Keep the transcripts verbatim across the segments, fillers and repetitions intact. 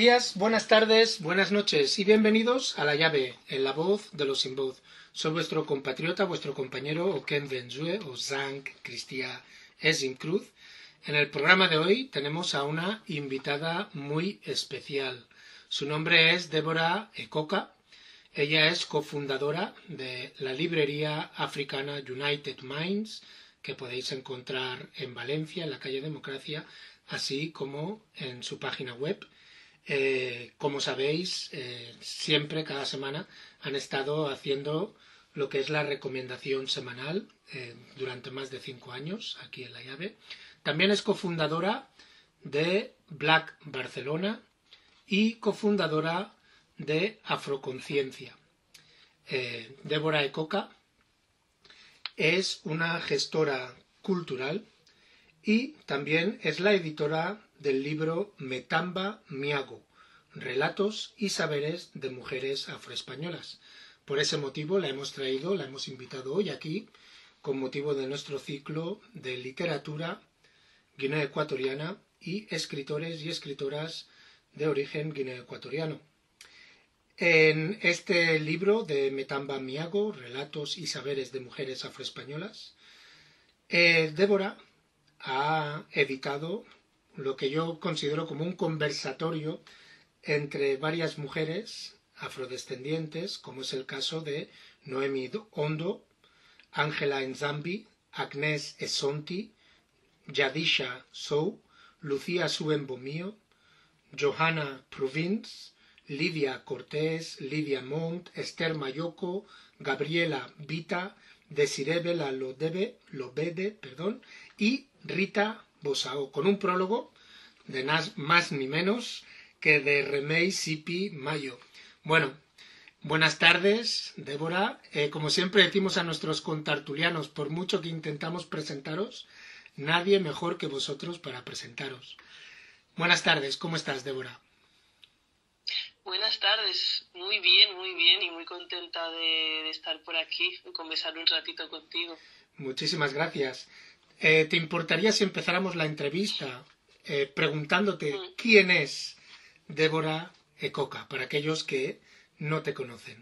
días, buenas tardes, buenas noches y bienvenidos a La Llave, en la voz de los sin voz. Soy vuestro compatriota, vuestro compañero Oken Benzue o Zank Cristia Esim Cruz. En el programa de hoy tenemos a una invitada muy especial. Su nombre es Débora Ekoka. Ella es cofundadora de la librería africana United Minds, que podéis encontrar en Valencia, en la calle Democracia, así como en su página web. Eh, como sabéis, eh, siempre, cada semana, han estado haciendo lo que es la recomendación semanal eh, durante más de cinco años aquí en La Llave. También es cofundadora de Black Barcelona y cofundadora de Afroconciencia. Eh, Débora Ekoka es una gestora cultural y también es la editora del libro Metamba Miago, Relatos y Saberes de Mujeres Afroespañolas. Por ese motivo la hemos traído, la hemos invitado hoy aquí, con motivo de nuestro ciclo de literatura guinea ecuatoriana y escritores y escritoras de origen guinea ecuatoriano. En este libro de Metamba Miago, Relatos y Saberes de Mujeres Afroespañolas, eh, Débora ha editado lo que yo considero como un conversatorio entre varias mujeres afrodescendientes, como es el caso de Noemi Ondo, Ángela Nzambi, Agnès Esonti, Yadisha Sow, Lucía Suembomío, Johanna Provins, Lidia Cortés, Lidia Montt, Esther Mayoko, Gabriela Vita, Desiree Bela Lodebe, Lobede, perdón, y Rita Bosao, con un prólogo de más ni menos que de Remey Sipi Mayo. Bueno, buenas tardes, Débora. Eh, como siempre decimos a nuestros contartulianos, por mucho que intentamos presentaros, nadie mejor que vosotros para presentaros. Buenas tardes, ¿cómo estás, Débora? Buenas tardes, muy bien, muy bien y muy contenta de, de estar por aquí y conversar un ratito contigo. Muchísimas gracias. Eh, ¿Te importaría si empezáramos la entrevista eh, preguntándote mm. quién es Débora Ekoka, para aquellos que no te conocen?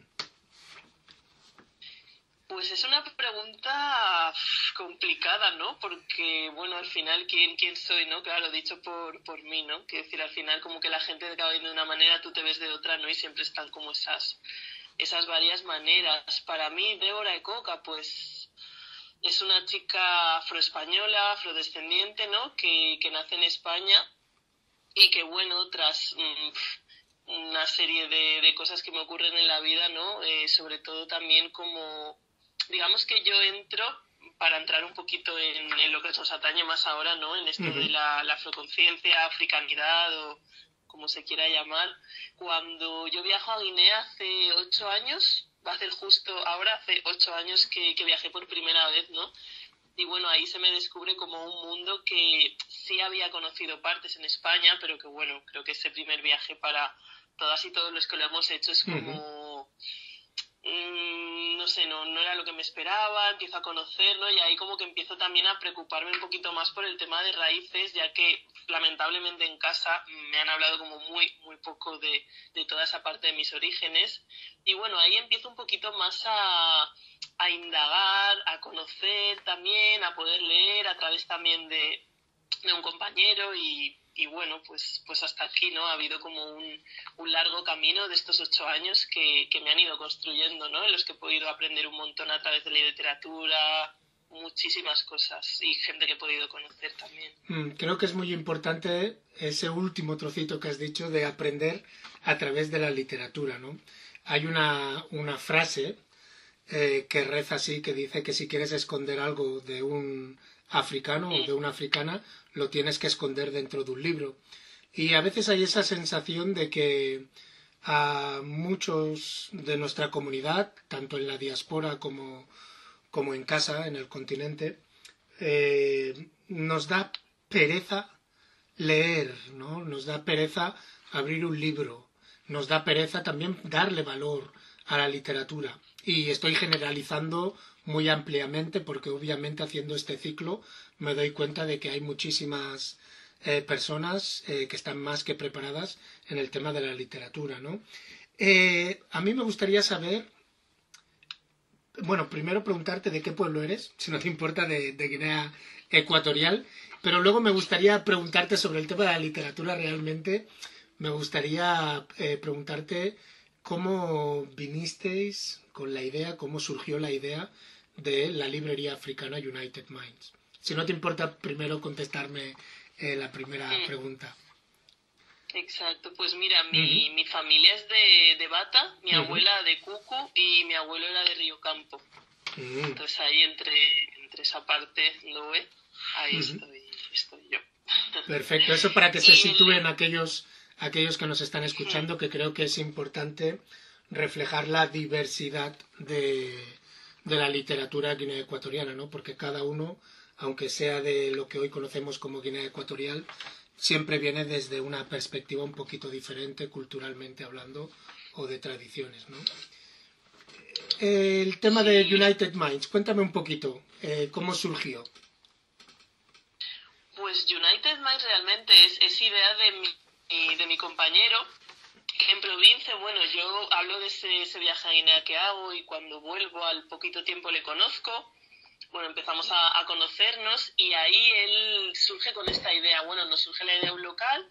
Pues es una pregunta complicada, ¿no? Porque, bueno, al final, ¿quién, quién soy, no? Claro, dicho por, por mí, ¿no? Quiero decir, al final, como que la gente te va viendo de una manera, tú te ves de otra, ¿no? Y siempre están como esas, esas varias maneras. Para mí, Débora Ekoka, pues, es una chica afroespañola, afrodescendiente, ¿no? Que, que nace en España y que, bueno, tras mmm, una serie de, de cosas que me ocurren en la vida, ¿no? Eh, sobre todo también como... Digamos que yo entro, para entrar un poquito en, en lo que nos atañe más ahora, ¿no? En esto uh-huh. de la, la afroconciencia, africanidad o como se quiera llamar. Cuando yo viajo a Guinea hace ocho años, va a ser justo ahora, hace ocho años que, que viajé por primera vez, ¿no? Y bueno, ahí se me descubre como un mundo que sí había conocido partes en España, pero que bueno, creo que ese primer viaje para todas y todos los que lo hemos hecho es como... Uh-huh. no sé, no, no era lo que me esperaba, empiezo a conocerlo y ahí como que empiezo también a preocuparme un poquito más por el tema de raíces, ya que lamentablemente en casa me han hablado como muy, muy poco de, de toda esa parte de mis orígenes. Y bueno, ahí empiezo un poquito más a, a indagar, a conocer también, a poder leer a través también de, de un compañero y... Y bueno, pues, pues hasta aquí, ¿no? Ha habido como un, un largo camino de estos ocho años que, que me han ido construyendo, ¿no? En los que he podido aprender un montón a través de la literatura, muchísimas cosas y gente que he podido conocer también. Mm, creo que es muy importante ese último trocito que has dicho de aprender a través de la literatura, ¿no? Hay una, una frase eh, que reza así, que dice que si quieres esconder algo de un africano o de una africana, lo tienes que esconder dentro de un libro. Y a veces hay esa sensación de que a muchos de nuestra comunidad, tanto en la diáspora como, como en casa, en el continente, eh, nos da pereza leer, ¿no? Nos da pereza abrir un libro, nos da pereza también darle valor a la literatura. Y estoy generalizando muy ampliamente porque obviamente haciendo este ciclo me doy cuenta de que hay muchísimas eh, personas eh, que están más que preparadas en el tema de la literatura, ¿no? Eh, a mí me gustaría saber, bueno, primero preguntarte de qué pueblo eres, si no te importa, de, de Guinea Ecuatorial, pero luego me gustaría preguntarte sobre el tema de la literatura realmente. Me gustaría eh, preguntarte cómo vinisteis con la idea, cómo surgió la idea de la librería africana United Minds. Si no te importa, primero contestarme eh, la primera Mm, pregunta. exacto, pues mira, Ujú, mi, mi familia es de, de Bata, mi ujú, abuela de Cucu y mi abuelo era de Río Campo. ujú, Entonces ahí entre, entre esa parte, ¿no ve? Ahí ujú. estoy, estoy yo. Perfecto, eso para que se Y el... sitúen aquellos, aquellos que nos están escuchando, que creo que es importante reflejar la diversidad de, de la literatura guinea ecuatoriana, ¿no? Porque cada uno, aunque sea de lo que hoy conocemos como Guinea Ecuatorial, siempre viene desde una perspectiva un poquito diferente, culturalmente hablando, o de tradiciones, ¿no? El tema de Sí, United Minds, cuéntame un poquito, eh, ¿cómo surgió? pues United Minds realmente es, es idea de mi, de mi compañero. En provincia, bueno, yo hablo de ese, ese viaje a Guinea que hago y cuando vuelvo al poquito tiempo le conozco. Bueno, empezamos a, a conocernos y ahí él surge con esta idea. Bueno, nos surge la idea de un local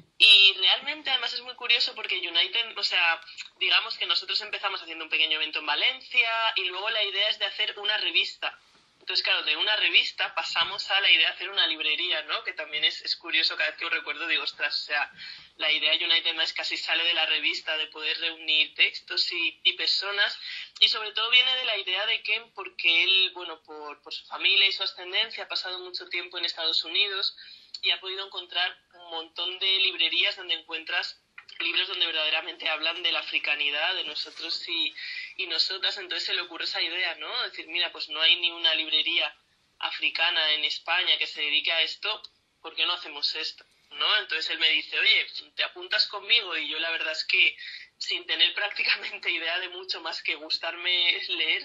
y realmente además es muy curioso porque United, o sea, digamos que nosotros empezamos haciendo un pequeño evento en Valencia y luego la idea es de hacer una revista. Entonces, claro, de una revista pasamos a la idea de hacer una librería, ¿no? Que también es, es curioso, cada vez que os recuerdo digo, ostras, o sea, la idea United Minds casi sale de la revista, de poder reunir textos y, y personas, y sobre todo viene de la idea de que, porque él, bueno, por, por su familia y su ascendencia, ha pasado mucho tiempo en Estados Unidos y ha podido encontrar un montón de librerías donde encuentras libros donde verdaderamente hablan de la africanidad, de nosotros y, y nosotras. Entonces se le ocurre esa idea, ¿no? Decir, mira, pues no hay ni una librería africana en España que se dedique a esto, ¿por qué no hacemos esto? ¿No? Entonces él me dice, oye, ¿te apuntas conmigo? Y yo la verdad es que sin tener prácticamente idea de mucho más que gustarme leer,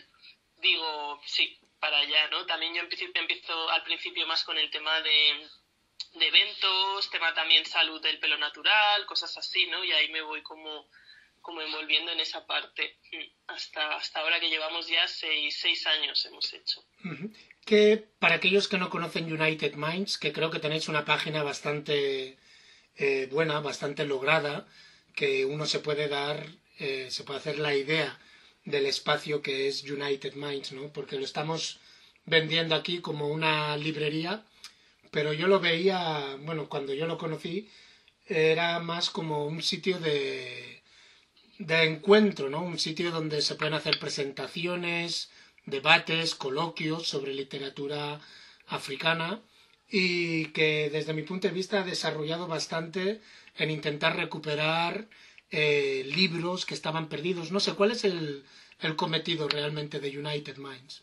digo, sí, para allá, ¿no? También yo empiezo, empiezo al principio más con el tema de de eventos, tema también salud del pelo natural, cosas así, ¿no? Y ahí me voy como, como envolviendo en esa parte. Hasta, hasta ahora que llevamos ya seis, seis años hemos hecho. Ujú. Que para aquellos que no conocen United Minds, que creo que tenéis una página bastante eh, buena, bastante lograda, que uno se puede dar, eh, se puede hacer la idea del espacio que es United Minds, ¿no? Porque lo estamos vendiendo aquí como una librería, pero yo lo veía, bueno, cuando yo lo conocí, era más como un sitio de, de encuentro, ¿no? Un sitio donde se pueden hacer presentaciones, debates, coloquios sobre literatura africana y que desde mi punto de vista ha desarrollado bastante en intentar recuperar eh, libros que estaban perdidos. No sé cuál es el, el cometido realmente de United Minds.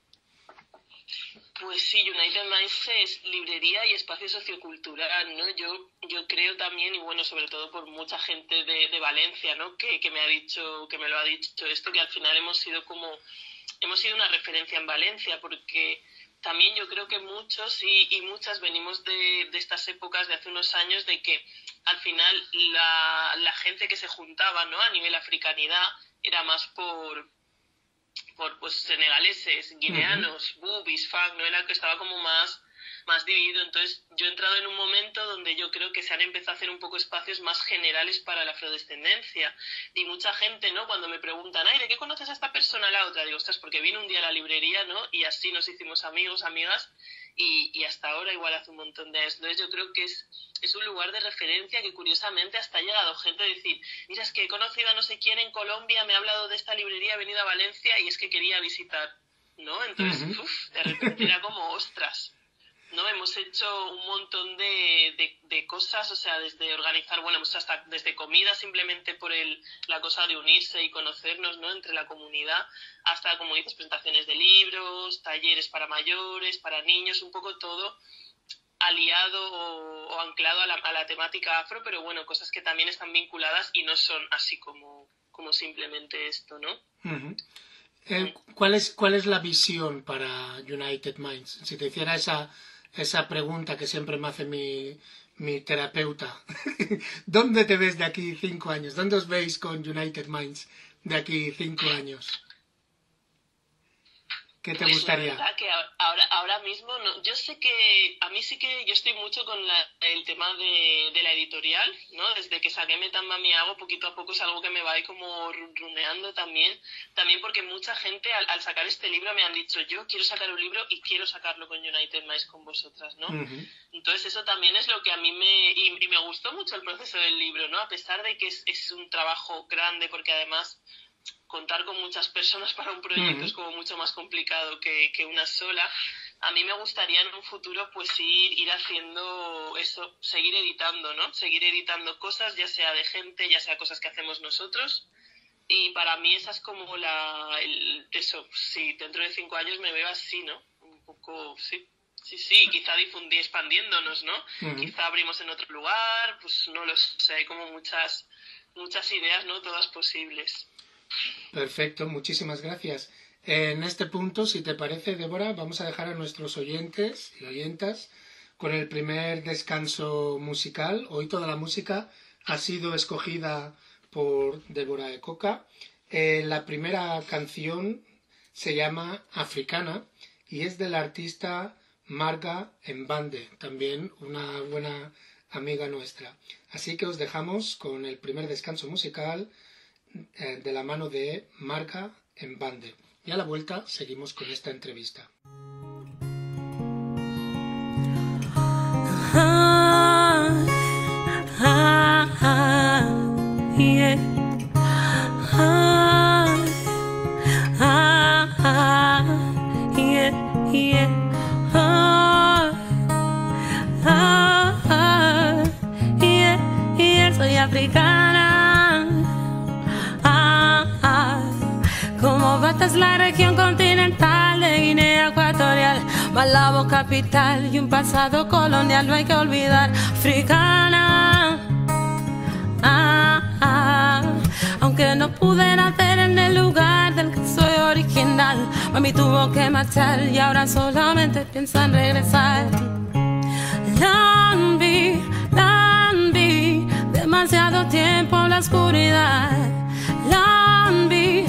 Pues sí, United Minds es librería y espacio sociocultural, ¿no? Yo, yo creo también, y bueno, sobre todo por mucha gente de, de Valencia, ¿no? Que, que me ha dicho, que me lo ha dicho esto, que al final hemos sido como, hemos sido una referencia en Valencia, porque también yo creo que muchos y, y muchas venimos de, de estas épocas de hace unos años de que al final la, la gente que se juntaba, ¿no? A nivel africanidad era más por por pues senegaleses, Uh -huh, guineanos, bubis, fang, no era que estaba como más más dividido. Entonces yo he entrado en un momento donde yo creo que se han empezado a hacer un poco espacios más generales para la afrodescendencia y mucha gente, ¿no? Cuando me preguntan, ay, ¿de qué conoces a esta persona a la otra? Digo, ostras, porque vino un día a la librería, ¿no? Y así nos hicimos amigos, amigas y, y hasta ahora igual hace un montón de años. Entonces yo creo que es, es un lugar de referencia que curiosamente hasta ha llegado gente a decir, mira, es que he conocido a no sé quién en Colombia, me ha hablado de esta librería, he venido a Valencia y es que quería visitar, ¿no? uh Entonces, -huh. uf, de repente era como, ostras, ¿no? Hemos hecho un montón de, de, de cosas, o sea, desde organizar, bueno, hemos hecho hasta desde comida simplemente por el, la cosa de unirse y conocernos, ¿no? Entre la comunidad, hasta, como dices, presentaciones de libros, talleres para mayores, para niños, un poco todo aliado o, o anclado a la, a la temática afro, pero bueno, cosas que también están vinculadas y no son así como, como simplemente esto, ¿no? Uh -huh. Eh, ¿cuál, es, ¿Cuál es la visión para United Minds? Si te hiciera esa, esa pregunta que siempre me hace mi, mi terapeuta. ¿Dónde te ves de aquí cinco años? ¿Dónde os veis con United Minds de aquí cinco años? ¿Qué te Pues gustaría? la verdad que ahora, ahora mismo, no, yo sé que a mí sí que yo estoy mucho con la, el tema de, de la editorial, ¿no? Desde que saqué Metamba Mi Hago, poquito a poco es algo que me va ahí como runeando también. También porque mucha gente al, al sacar este libro me han dicho, yo quiero sacar un libro y quiero sacarlo con United Minds con vosotras, ¿no? Uh-huh. Entonces eso también es lo que a mí me... Y, y me gustó mucho el proceso del libro, ¿no? A pesar de que es, es un trabajo grande, porque además... contar con muchas personas para un proyecto uh-huh. es como mucho más complicado que, que una sola. A mí me gustaría en un futuro pues ir, ir haciendo eso, seguir editando, ¿no? Seguir editando cosas, ya sea de gente, ya sea cosas que hacemos nosotros. Y para mí esa es como la... El, eso, sí, dentro de cinco años me veo así, ¿no? Un poco, sí. Sí, sí, quizá difundir, expandiéndonos, ¿no? Uh-huh. Quizá abrimos en otro lugar, pues no lo sé, hay como muchas, muchas ideas, ¿no? Todas posibles. Perfecto, muchísimas gracias. En este punto, si te parece, Débora, vamos a dejar a nuestros oyentes y oyentas con el primer descanso musical. Hoy toda la música ha sido escogida por Débora Ecoca. Eh, la primera canción se llama Africana y es del artista Marga Mbande, también una buena amiga nuestra. Así que os dejamos con el primer descanso musical de la mano de Marga Mbande. Y a la vuelta seguimos con esta entrevista. Ah, ah, ah, yeah. Ah, ah, ah, yeah, yeah. Ah, ah, ah, yeah, yeah. Soy africana. Como Bata es la región continental de Guinea Ecuatorial, Malabo capital y un pasado colonial no hay que olvidar. Africana, ah, ah, aunque no pude nacer en el lugar del que soy original, mami tuvo que marchar y ahora solamente piensa en regresar. Lambi, Lambi, demasiado tiempo en la oscuridad. Lambi,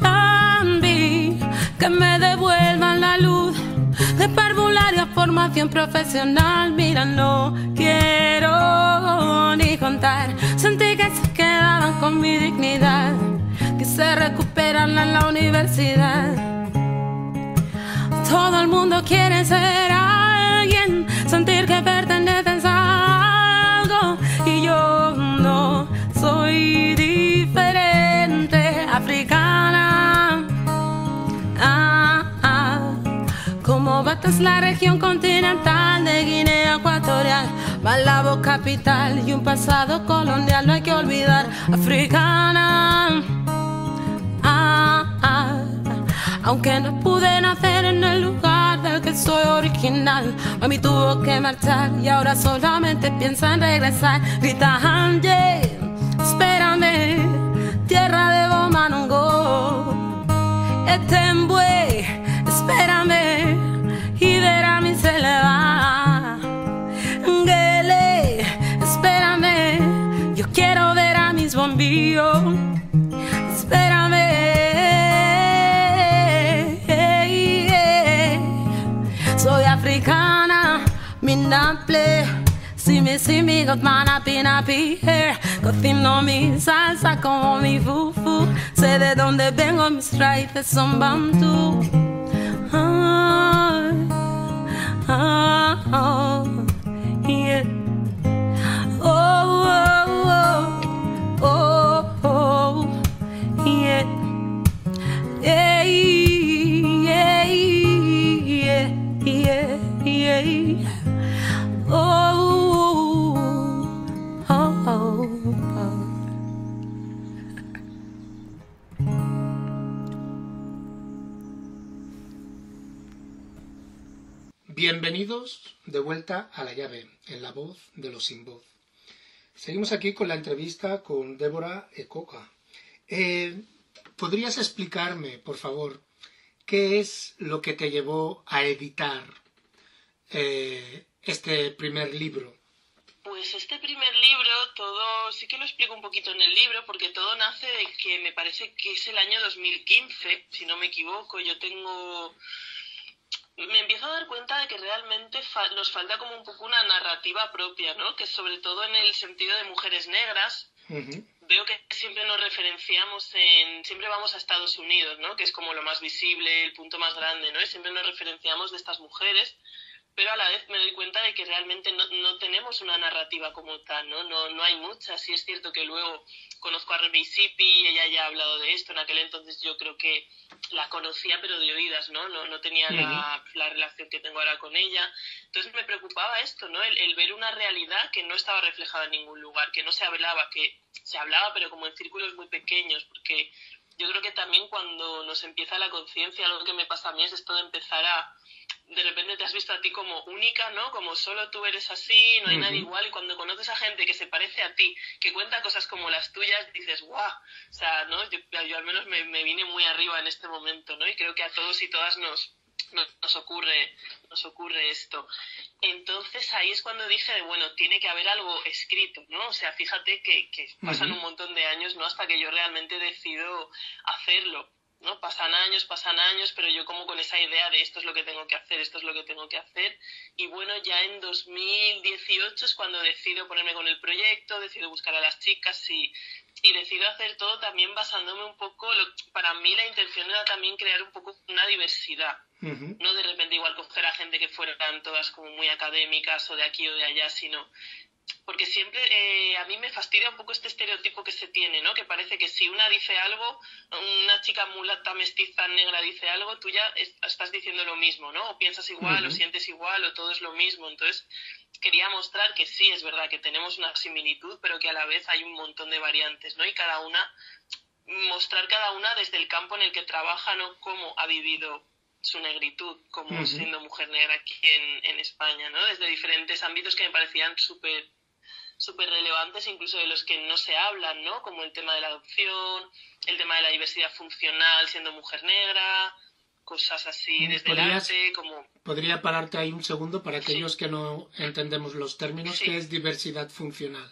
que me devuelvan la luz de parvularia formación profesional. Mira, no quiero ni contar. Sentí que se quedaban con mi dignidad, que se recuperan en la universidad. Todo el mundo quiere ser alguien, sentir que perteneces a algo, y yo no soy diferente. Africana, ah, ah. Como Bata es la región continental de Guinea Ecuatorial, Malabo capital y un pasado colonial no hay que olvidar. Africana, ah, ah. Aunque no pude nacer en el lugar del que soy original, mami tuvo que marchar y ahora solamente piensa en regresar. Grita Anje, espérame, tierra de Bomanongo. Etembue, espérame, y verá mi se le va. Ngele, espérame, yo quiero ver a mis bombillos. Espérame, hey, hey. Soy africana, mi naple. Si me, si me, got my nappy, nappy hair. Cocino mi salsa como mi fufu. Sé de dónde vengo, mis raíces son bantú. Ah, ah, oh, yeah. Oh, oh, oh, oh, oh, yeah. Yeah, yeah, yeah, yeah, yeah. Oh, oh, oh, oh. Bienvenidos de vuelta a La Llave, en La Voz de los Sin Voz. Seguimos aquí con la entrevista con Débora Ecoca. Eh, ¿Podrías explicarme, por favor, qué es lo que te llevó a editar eh, este primer libro? Pues este primer libro, todo, sí que lo explico un poquito en el libro, porque todo nace de que me parece que es el año dos mil quince, si no me equivoco. Yo tengo... Me empiezo a dar cuenta de que realmente fa nos falta como un poco una narrativa propia, ¿no? Que sobre todo en el sentido de mujeres negras, uh-huh. Veo que siempre nos referenciamos en... Siempre vamos a Estados Unidos, ¿no? Que es como lo más visible, el punto más grande, ¿no? Y siempre nos referenciamos de estas mujeres, pero a la vez me doy cuenta de que realmente no, no tenemos una narrativa como tal, ¿no? No, no hay muchas. Sí es cierto que luego conozco a Remy Sipi, ella ya ha hablado de esto, en aquel entonces yo creo que la conocía pero de oídas, ¿no? No, no tenía uh-huh. la, la relación que tengo ahora con ella. Entonces me preocupaba esto, ¿no? El, el ver una realidad que no estaba reflejada en ningún lugar, que no se hablaba, que se hablaba pero como en círculos muy pequeños, porque yo creo que también cuando nos empieza la conciencia, algo que me pasa a mí es esto de empezar a... De repente te has visto a ti como única, ¿no? Como solo tú eres así, no hay uh-huh. nadie igual. Y cuando conoces a gente que se parece a ti, que cuenta cosas como las tuyas, dices, ¡guau! O sea, ¿no? Yo, yo al menos me, me vine muy arriba en este momento, ¿no? Y creo que a todos y todas nos, nos, nos, ocurre, nos ocurre esto. Entonces ahí es cuando dije, bueno, tiene que haber algo escrito, ¿no? O sea, fíjate que, que pasan uh-huh. un montón de años, ¿no? Hasta que yo realmente decido hacerlo. ¿No? Pasan años, pasan años, pero yo como con esa idea de esto es lo que tengo que hacer, esto es lo que tengo que hacer. Y bueno, ya en dos mil dieciocho es cuando decido ponerme con el proyecto, decido buscar a las chicas y, y decido hacer todo también basándome un poco, lo, para mí la intención era también crear un poco una diversidad. Uh-huh. No de repente igual coger a gente que fueran todas como muy académicas o de aquí o de allá, sino... Porque siempre eh, a mí me fastidia un poco este estereotipo que se tiene, ¿no? Que parece que si una dice algo, una chica mulata, mestiza, negra dice algo, tú ya es, estás diciendo lo mismo, ¿no? O piensas igual, uh-huh. o sientes igual, o todo es lo mismo. Entonces, quería mostrar que sí, es verdad que tenemos una similitud, pero que a la vez hay un montón de variantes, ¿no? Y cada una, mostrar cada una desde el campo en el que trabaja, ¿no? Cómo ha vivido su negritud, como uh-huh. siendo mujer negra aquí en, en España, ¿no? Desde diferentes ámbitos que me parecían súper súper relevantes, incluso de los que no se hablan, ¿no? Como el tema de la adopción, el tema de la diversidad funcional siendo mujer negra, cosas así desde el arte, como... Podría pararte ahí un segundo para aquellos sí. que no entendemos los términos. Sí. ¿Qué es diversidad funcional?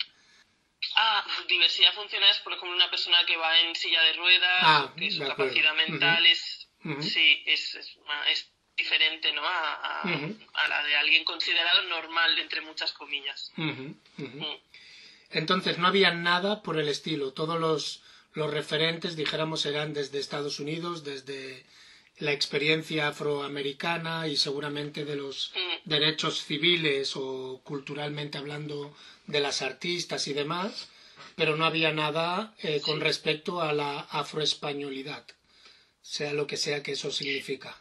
Ah, diversidad funcional es, por ejemplo, una persona que va en silla de ruedas, ah, que su capacidad mental uh-huh. es... Uh-huh. Sí, es... es, es diferente, ¿no? A, a, uh-huh. a la de alguien considerado normal, entre muchas comillas. Uh-huh. Uh-huh. Uh-huh. Entonces, no había nada por el estilo. Todos los, los referentes, dijéramos, eran desde Estados Unidos, desde la experiencia afroamericana y seguramente de los uh-huh. derechos civiles o culturalmente hablando de las artistas y demás, pero no había nada eh, con sí. respecto a la afroespañolidad, sea lo que sea que eso significa.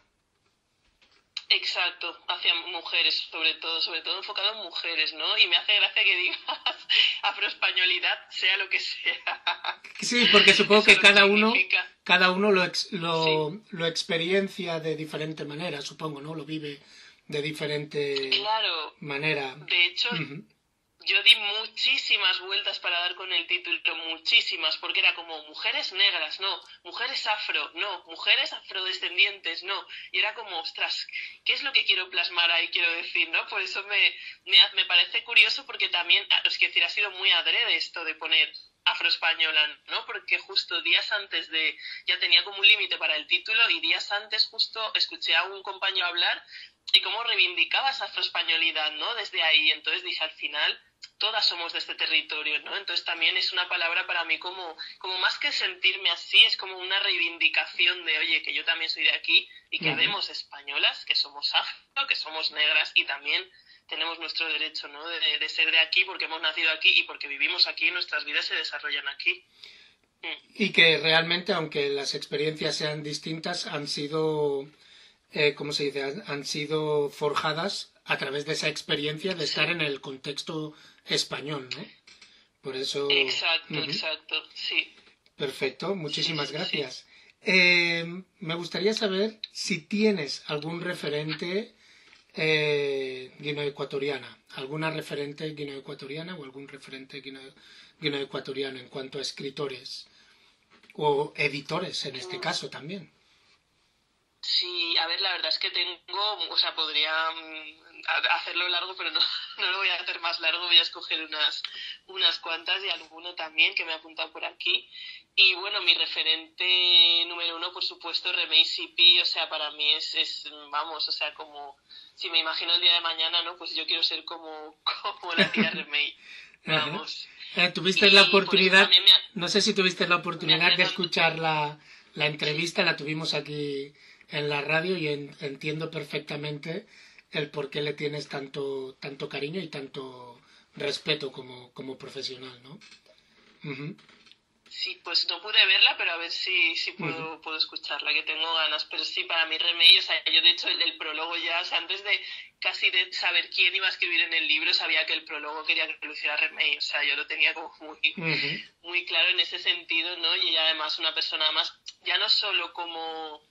Exacto, hacia mujeres, sobre todo, sobre todo enfocado en mujeres, ¿no? Y me hace gracia que digas afroespañolidad, sea lo que sea. Sí, porque supongo que cada uno, cada uno lo, ex, lo, sí. lo experiencia de diferente manera, supongo, ¿no? Lo vive de diferente claro. manera. De hecho, uh-huh. yo di muchísimas vueltas para dar con el título, muchísimas, porque era como mujeres negras, no, mujeres afro, no, mujeres afrodescendientes, no, y era como, ostras, ¿qué es lo que quiero plasmar ahí, quiero decir, no? Por eso me, me, me parece curioso, porque también, es que decir, ha sido muy adrede esto de poner afroespañola, ¿no? Porque justo días antes de, ya tenía como un límite para el título, y días antes justo escuché a un compañero hablar y cómo reivindicaba esa afroespañolidad, ¿no? Desde ahí, entonces dije, al final todas somos de este territorio, ¿no? Entonces también es una palabra para mí como, como más que sentirme así, es como una reivindicación de, oye, que yo también soy de aquí y que uh-huh. habemos españolas, que somos afro, que somos negras y también tenemos nuestro derecho, ¿no? De, de ser de aquí porque hemos nacido aquí y porque vivimos aquí y nuestras vidas se desarrollan aquí. Mm. Y que realmente, aunque las experiencias sean distintas, han sido, eh, ¿cómo se dice? Han, han sido forjadas a través de esa experiencia de estar sí. en el contexto español, ¿no? Por eso... Exacto, uh-huh. exacto, sí. Perfecto, muchísimas sí, sí, gracias. Sí. Eh, me gustaría saber si tienes algún referente eh, guineoecuatoriana, alguna referente guineoecuatoriana o algún referente guineo, guineoecuatoriano en cuanto a escritores o editores en este mm. caso también. Sí, a ver, la verdad es que tengo, o sea, podría a hacerlo largo, pero no, no lo voy a hacer más largo, voy a escoger unas, unas cuantas y alguno también que me ha apuntado por aquí. Y bueno, mi referente número uno, por supuesto, Remei Sipi, o sea, para mí es, es, vamos, o sea, como, si me imagino el día de mañana, ¿no? Pues yo quiero ser como, como la tía Remei, vamos. Eh, tuviste la oportunidad, me ha, no sé si tuviste la oportunidad de escuchar la, la entrevista, la tuvimos aquí en la radio y en, entiendo perfectamente el por qué le tienes tanto, tanto cariño y tanto respeto como, como profesional, ¿no? Uh-huh. Sí, pues no pude verla, pero a ver si, si puedo, uh-huh. puedo escucharla, que tengo ganas. Pero sí, para mí Remei, o sea, yo de hecho el, el prólogo ya, o sea, antes de casi de saber quién iba a escribir en el libro, sabía que el prólogo quería que lo hiciera Remei, o sea, yo lo tenía como muy, uh-huh. muy claro en ese sentido, ¿no? Y ella además una persona más, ya no solo como...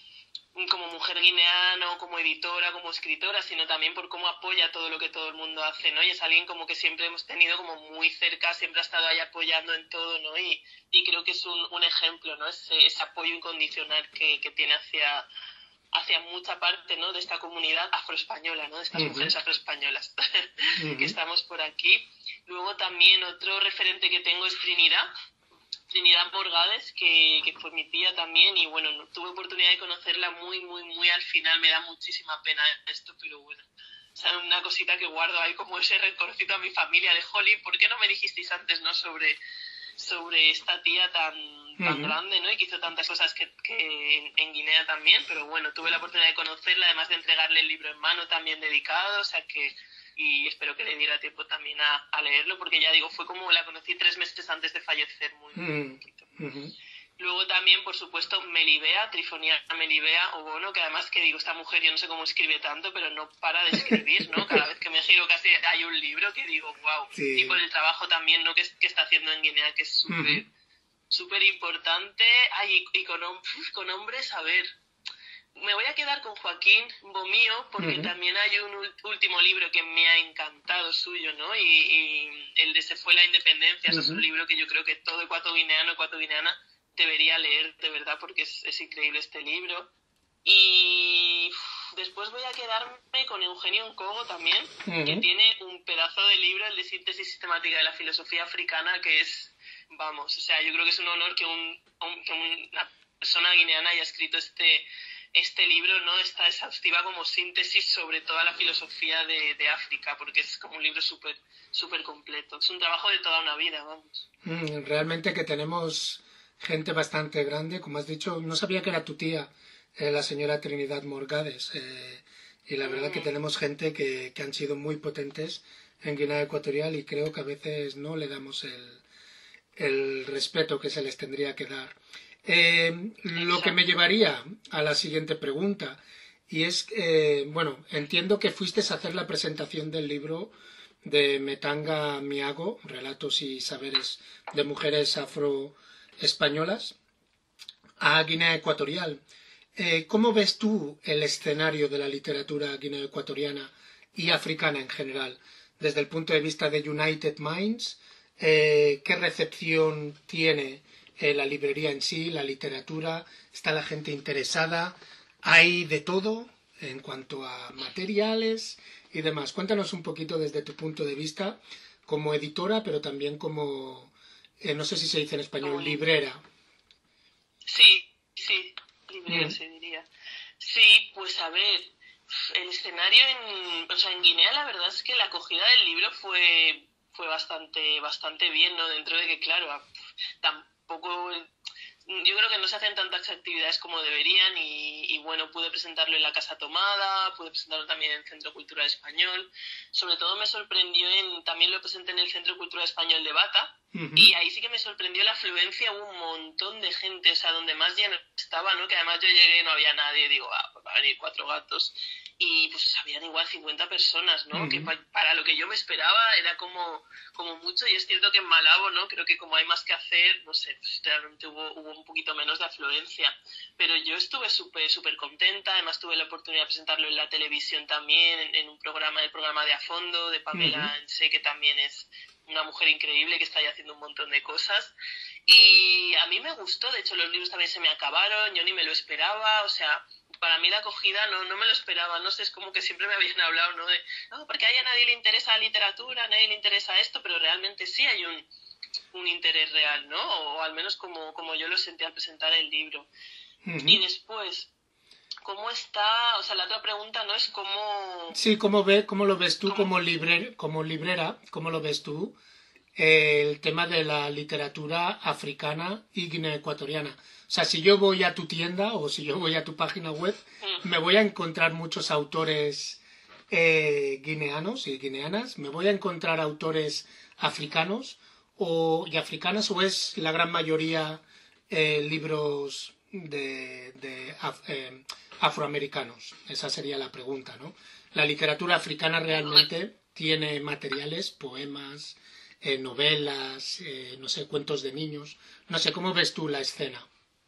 como mujer guineana o como editora, como escritora, sino también por cómo apoya todo lo que todo el mundo hace, ¿no? Y es alguien como que siempre hemos tenido como muy cerca, siempre ha estado ahí apoyando en todo, ¿no? Y, y creo que es un, un ejemplo, ¿no? Ese, ese apoyo incondicional que, que tiene hacia, hacia mucha parte, ¿no? De esta comunidad afroespañola, ¿no? De estas uh-huh. mujeres afroespañolas uh-huh. que estamos por aquí. Luego también otro referente que tengo es Trinidad, Trinidad Morgades, que, que fue mi tía también, y bueno, no, tuve oportunidad de conocerla muy, muy, muy al final, me da muchísima pena esto, pero bueno, o sea, una cosita que guardo ahí como ese rencorcito a mi familia de Holly, ¿por qué no me dijisteis antes, no, sobre, sobre esta tía tan, tan uh-huh. grande, ¿no? Y que hizo tantas cosas que, que en, en Guinea también, pero bueno, tuve la oportunidad de conocerla, además de entregarle el libro en mano también dedicado, o sea que... y espero que le diera tiempo también a, a leerlo, porque ya digo, fue como la conocí tres meses antes de fallecer, muy, muy mm. poquito. Uh-huh. Luego también, por supuesto, Melibea, Trifonía Melibea Obono, que además que digo, esta mujer yo no sé cómo escribe tanto, pero no para de escribir, ¿no? Cada vez que me giro casi hay un libro que digo, wow. Sí. Y por el trabajo también, ¿no? Que, que está haciendo en Guinea, que es súper, uh-huh. súper importante. Ay, y, y con, con hombres, a ver... me voy a quedar con Joaquín Bomío porque uh-huh. también hay un último libro que me ha encantado suyo, ¿no? Y, y el de Se fue la independencia, uh-huh. es un libro que yo creo que todo ecuatoguineano, ecuatoguineana debería leer, de verdad, porque es, es increíble este libro. Y uf, después voy a quedarme con Eugenio Nkogo también, uh-huh. que tiene un pedazo de libro, el de síntesis sistemática de la filosofía africana, que es, vamos, o sea, yo creo que es un honor que, un, un, que una persona guineana haya escrito este... este libro, ¿no? Esta exhaustiva como síntesis sobre toda la filosofía de, de África, porque es como un libro súper súper completo. Es un trabajo de toda una vida, vamos. Mm, realmente que tenemos gente bastante grande, como has dicho, no sabía que era tu tía, eh, la señora Trinidad Morgades, eh, y la verdad mm. que tenemos gente que, que han sido muy potentes en Guinea Ecuatorial y creo que a veces no le damos el, el respeto que se les tendría que dar. Eh, lo que me llevaría a la siguiente pregunta, y es, eh, bueno, entiendo que fuiste a hacer la presentación del libro de Metanga Miago, Relatos y Saberes de Mujeres Afroespañolas, a Guinea Ecuatorial. Eh, ¿Cómo ves tú el escenario de la literatura guinea ecuatoriana y africana en general, desde el punto de vista de United Minds? Eh, ¿Qué recepción tiene la librería en sí, la literatura? ¿Está la gente interesada? ¿Hay de todo en cuanto a materiales y demás? Cuéntanos un poquito desde tu punto de vista como editora, pero también como, eh, no sé si se dice en español, oh, librera. Sí, sí, librera mm. se diría. Sí, pues a ver, el escenario en, o sea, en Guinea la verdad es que la acogida del libro fue, fue bastante, bastante bien, ¿no? Dentro de que, claro, tan poco, yo creo que no se hacen tantas actividades como deberían y, y bueno, pude presentarlo en la Casa Tomada, pude presentarlo también en el Centro Cultural Español. Sobre todo me sorprendió, en también lo presenté en el Centro Cultural Español de Bata, uh-huh. y ahí sí que me sorprendió la afluencia, un montón de gente, o sea, donde más lleno estaba, ¿no? Que además yo llegué y no había nadie, digo, ah, pues va a venir cuatro gatos. Y pues habían igual cincuenta personas, ¿no? Uh-huh. Que pa- para lo que yo me esperaba era como, como mucho, y es cierto que en Malabo, ¿no? Creo que como hay más que hacer, no sé, pues realmente hubo, hubo un poquito menos de afluencia. Pero yo estuve súper, súper contenta, además tuve la oportunidad de presentarlo en la televisión también, en, en un programa, el programa de A Fondo, de Pamela uh-huh. Ense, que también es una mujer increíble que está ahí haciendo un montón de cosas. Y a mí me gustó, de hecho los libros también se me acabaron, yo ni me lo esperaba, o sea... para mí la acogida no, no me lo esperaba, no sé, es como que siempre me habían hablado, ¿no? De, no, porque a ella nadie le interesa la literatura, a nadie le interesa esto, pero realmente sí hay un, un interés real, ¿no? O al menos como, como yo lo sentí al presentar el libro. Uh-huh. Y después, ¿cómo está? O sea, la otra pregunta, ¿no? Es cómo... Sí, ¿cómo, ve, cómo lo ves tú ¿Cómo? como, libre, como librera? ¿Cómo lo ves tú? El tema de la literatura africana y guineoecuatoriana. O sea, si yo voy a tu tienda o si yo voy a tu página web, mm. me voy a encontrar muchos autores eh, guineanos y guineanas, me voy a encontrar autores africanos o, y africanas, o es la gran mayoría eh, libros de, de af, eh, afroamericanos. Esa sería la pregunta, ¿no? La literatura africana realmente tiene materiales, poemas, Eh, novelas, eh, no sé, cuentos de niños. No sé, ¿cómo ves tú la escena?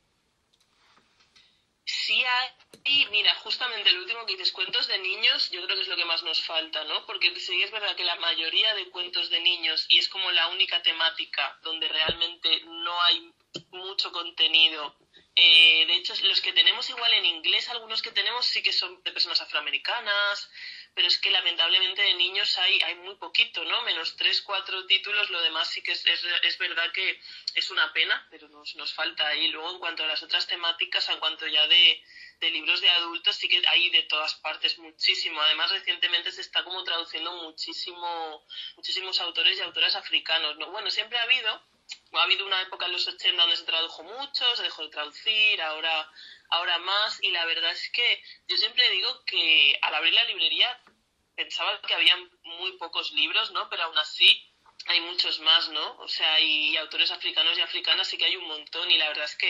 Sí hay, mira, justamente el último que dices, cuentos de niños, yo creo que es lo que más nos falta, ¿no? Porque sí es verdad que la mayoría de cuentos de niños, y es como la única temática donde realmente no hay mucho contenido. Eh, de hecho, los que tenemos igual en inglés, algunos que tenemos sí que son de personas afroamericanas, pero es que lamentablemente de niños hay, hay muy poquito, ¿no? Menos tres, cuatro títulos, lo demás sí que es, es, es verdad que es una pena, pero nos, nos falta ahí. Luego, en cuanto a las otras temáticas, en cuanto ya de, de libros de adultos, sí que hay de todas partes muchísimo. Además, recientemente se está como traduciendo muchísimo, muchísimos autores y autoras africanos, ¿no? Bueno, siempre ha habido, ha habido una época en los ochenta donde se tradujo mucho, se dejó de traducir, ahora... ahora más, y la verdad es que yo siempre digo que al abrir la librería pensaba que había muy pocos libros, ¿no? Pero aún así hay muchos más, ¿no? O sea, hay autores africanos y africanas sí que hay un montón, y la verdad es que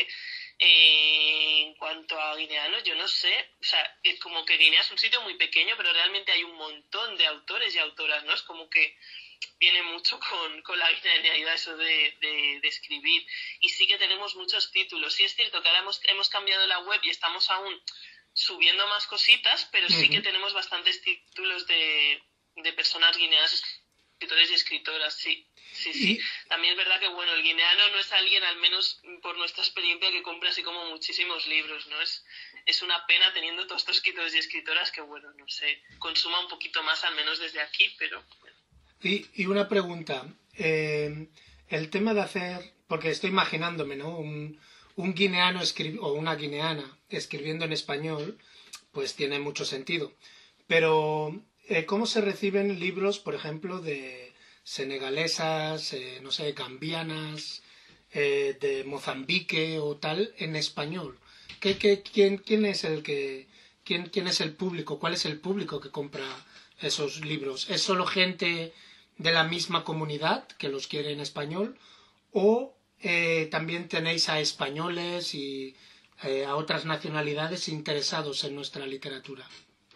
eh, en cuanto a guineanos, yo no sé, o sea, es como que Guinea es un sitio muy pequeño, pero realmente hay un montón de autores y autoras, ¿no? Es como que viene mucho con, con la guineanidad eso de, de, de escribir, y sí que tenemos muchos títulos. Sí es cierto que ahora hemos, hemos cambiado la web y estamos aún subiendo más cositas, pero uh-huh. sí que tenemos bastantes títulos de, de personas guineanas, escritores y escritoras, sí. Sí, sí. También es verdad que, bueno, el guineano no es alguien, al menos por nuestra experiencia, que compra así como muchísimos libros, ¿no? Es, es una pena teniendo todos estos escritores y escritoras que, bueno, no sé, consuma un poquito más, al menos desde aquí, pero... Bueno. Y, y una pregunta, eh, el tema de hacer, porque estoy imaginándome, ¿no? Un, un guineano escri- o una guineana escribiendo en español, pues tiene mucho sentido. Pero, eh, ¿cómo se reciben libros, por ejemplo, de senegalesas, eh, no sé, gambianas, eh, de Mozambique o tal, en español? ¿Qué, qué, quién, quién es el que, quién, quién es el público? ¿Cuál es el público que compra esos libros? ¿Es solo gente de la misma comunidad que los quiere en español, o eh, también tenéis a españoles y eh, a otras nacionalidades interesados en nuestra literatura?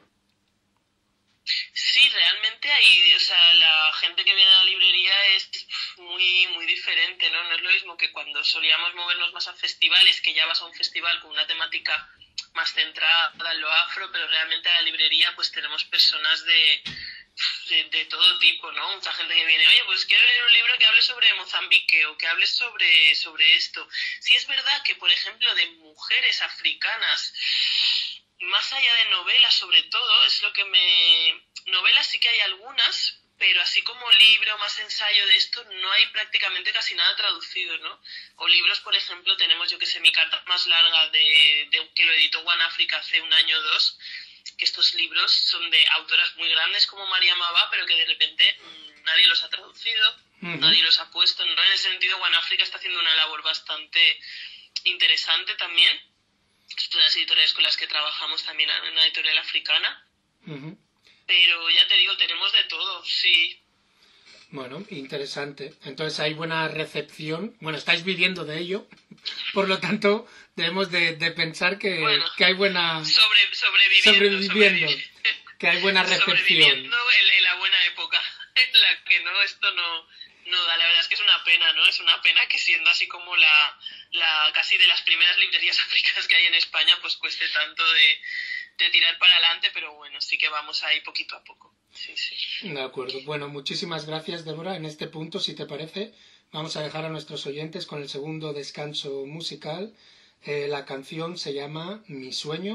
Sí, realmente hay, o sea, la gente que viene a la librería es muy muy diferente, ¿no? No es lo mismo que cuando solíamos movernos más a festivales, que ya vas a un festival con una temática más centrada en lo afro, pero realmente a la librería pues tenemos personas de De, de todo tipo, ¿no? Mucha gente que viene, oye, pues quiero leer un libro que hable sobre Mozambique o que hable sobre, sobre esto. Sí es verdad que, por ejemplo, de mujeres africanas, más allá de novelas sobre todo, es lo que me... Novelas sí que hay algunas, pero así como libro, más ensayo de esto, no hay prácticamente casi nada traducido, ¿no? O libros, por ejemplo, tenemos, yo que sé, mi carta más larga de, de que lo editó One Africa hace un año o dos, que estos libros son de autoras muy grandes como María Mabá, pero que de repente mmm, nadie los ha traducido, uh-huh. nadie los ha puesto, ¿no? En ese sentido, One Africa está haciendo una labor bastante interesante también. Son las editoriales con las que trabajamos también en una editorial africana. Uh-huh. Pero ya te digo, tenemos de todo, sí. Bueno, interesante. Entonces hay buena recepción. Bueno, estáis viviendo de ello. Por lo tanto, debemos de, de pensar que, bueno, que hay buena... Sobre, sobreviviendo. Sobreviviendo. Que hay buena recepción. Sobreviviendo en, en la buena época. En la que no, esto no, no da. La verdad es que es una pena, ¿no? Es una pena que siendo así como la, la casi de las primeras librerías africanas que hay en España, pues cueste tanto de, de tirar para adelante, pero bueno, sí que vamos ahí poquito a poco. Sí, sí. De acuerdo. Bueno, muchísimas gracias, Débora. En este punto, si te parece, vamos a dejar a nuestros oyentes con el segundo descanso musical. Eh, la canción se llama Mi Sueño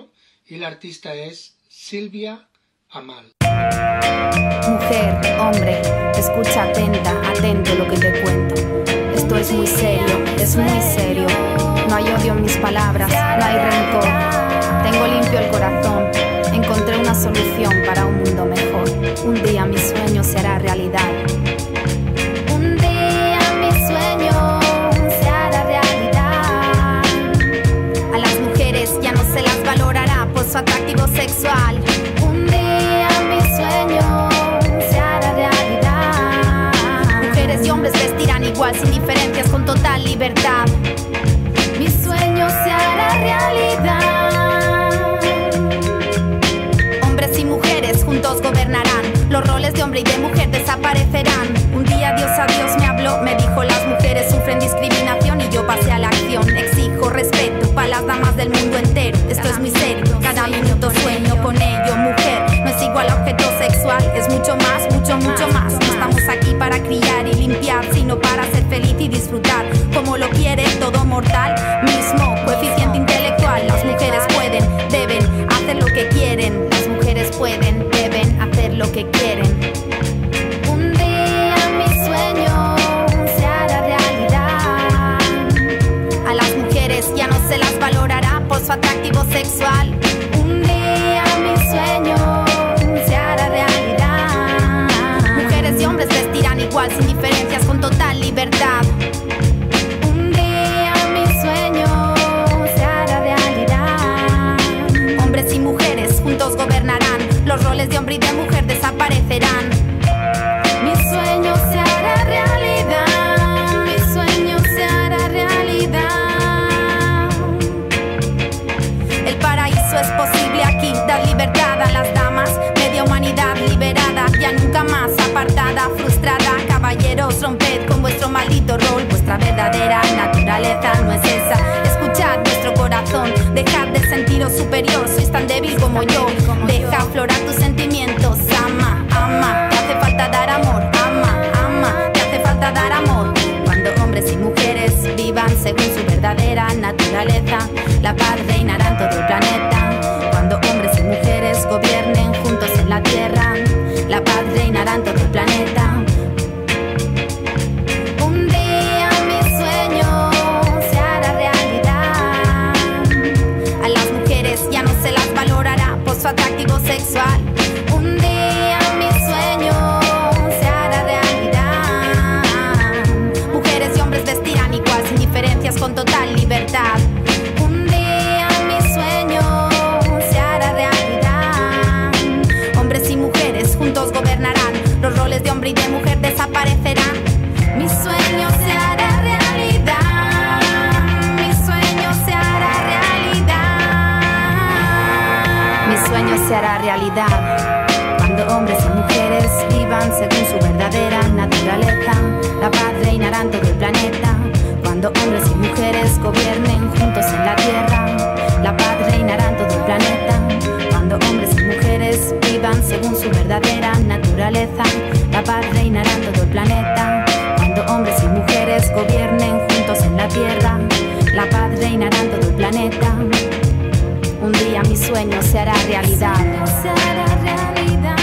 y la artista es Silvia Amal. Mujer, hombre, escucha atenta, atento lo que te cuento. Esto es muy serio, es muy serio. No hay odio en mis palabras, no hay rencor. Tengo limpio el corazón, encontré una solución para un mundo mejor. Un día mi sueño se hará realidad. Un día mi sueño se hará realidad. A las mujeres ya no se las valorará por su atractivo sexual. Un día mi sueño se hará realidad. Mujeres y hombres vestirán igual sin diferencias con total libertad. Mi sueño se hará realidad. Hombres y mujeres juntos gobernarán. Los roles de hombre y de mujer desaparecerán. Un día Dios a Dios me habló, me dijo las mujeres sufren discriminación y yo pasé a la acción. Exijo respeto para las damas del mundo entero. Esto es muy serio, cada minuto sueño con ello. Mujer no es igual a objeto sexual, es mucho más, mucho, mucho más. No estamos aquí para criar y limpiar, sino para ser feliz y disfrutar como lo quiere todo mortal. Mismo coeficiente intelectual, las mujeres pueden, deben hacer lo que quieren. Las mujeres pueden, deben hacer lo que quieren. Un día mi sueño se hará realidad. A las mujeres ya no se las valorará por su atractivo sexual. Un día mi sueño se hará realidad. Mujeres y hombres vestirán igual sin diferencias con total libertad. Un día mi sueño se hará realidad. Hombres y mujeres juntos gobernarán. Los roles de hombre y de mujer desaparecerán. Mi sueño se hará realidad. Mi sueño se hará realidad. El paraíso es posible aquí. Dar libertad a las damas. Media humanidad liberada. Ya nunca más apartada, frustrada. Caballeros, romped con vuestro maldito rol. Vuestra verdadera naturaleza no es esa. Escuchad vuestro corazón. Dejad de sentiros superior. Sois tan débil como yo. Deja aflorar tus sentimientos. Ama, ama. Te hace falta dar amor. Ama, ama. Te hace falta dar amor. Cuando hombres y mujeres vivan según su verdadera naturaleza, la paz reinará en todo el planeta. Cuando hombres y mujeres gobiernen juntos en la tierra, la paz reinará en todo el planeta. Un día mi sueño se hará realidad. A las mujeres ya no se las valorará por su atractivo sexual. Un día mi sueño se hará realidad. Mujeres y hombres vestirán igual sin diferencias con total libertad. Un día mi sueño se hará realidad. Hombres y mujeres juntos gobernarán. Los roles de hombre y de mujer desaparecerán. Mi sueño se hará realidad. Mi sueño se hará realidad. Mi sueño se hará realidad. Cuando hombres y mujeres vivan según su verdadera naturaleza, la paz reinará en todo el planeta. Cuando hombres y mujeres gobiernen juntos en la tierra, la paz reinará en todo el planeta. Cuando hombres y mujeres vivan según su verdadera naturaleza, la paz reinará en todo el planeta. Cuando hombres y mujeres gobiernen juntos en la tierra, la paz reinará en todo el planeta. Un día mi sueño se hará realidad. Se hará realidad.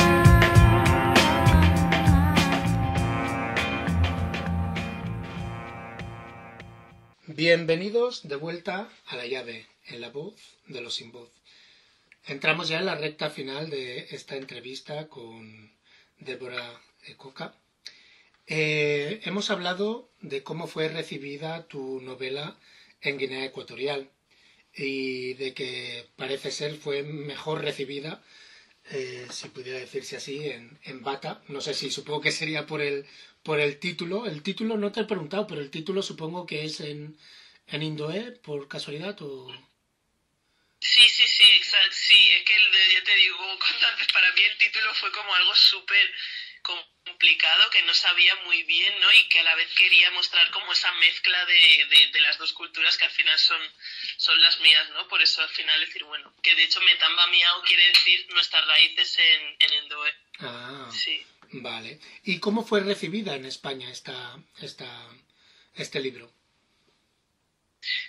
Bienvenidos de vuelta a La Llave, en la voz de los sin voz. Entramos ya en la recta final de esta entrevista con Débora Coca. Eh, hemos hablado de cómo fue recibida tu novela en Guinea Ecuatorial y de que parece ser fue mejor recibida, eh, si pudiera decirse así, en, en Bata. No sé si, supongo que sería por el, por el título. El título no te he preguntado, pero el título supongo que es en, en indoé, por casualidad, o... Sí, sí, sí, exacto, sí, es que ya te digo, constantes, para mí el título fue como algo súper complicado, que no sabía muy bien, ¿no? Y que a la vez quería mostrar como esa mezcla de, de, de las dos culturas que al final son, son las mías, ¿no? Por eso al final decir, bueno, que de hecho Metamba Miao quiere decir nuestras raíces en, en Endoe. Ah, sí. Vale. ¿Y cómo fue recibida en España esta, esta, este libro? La verdad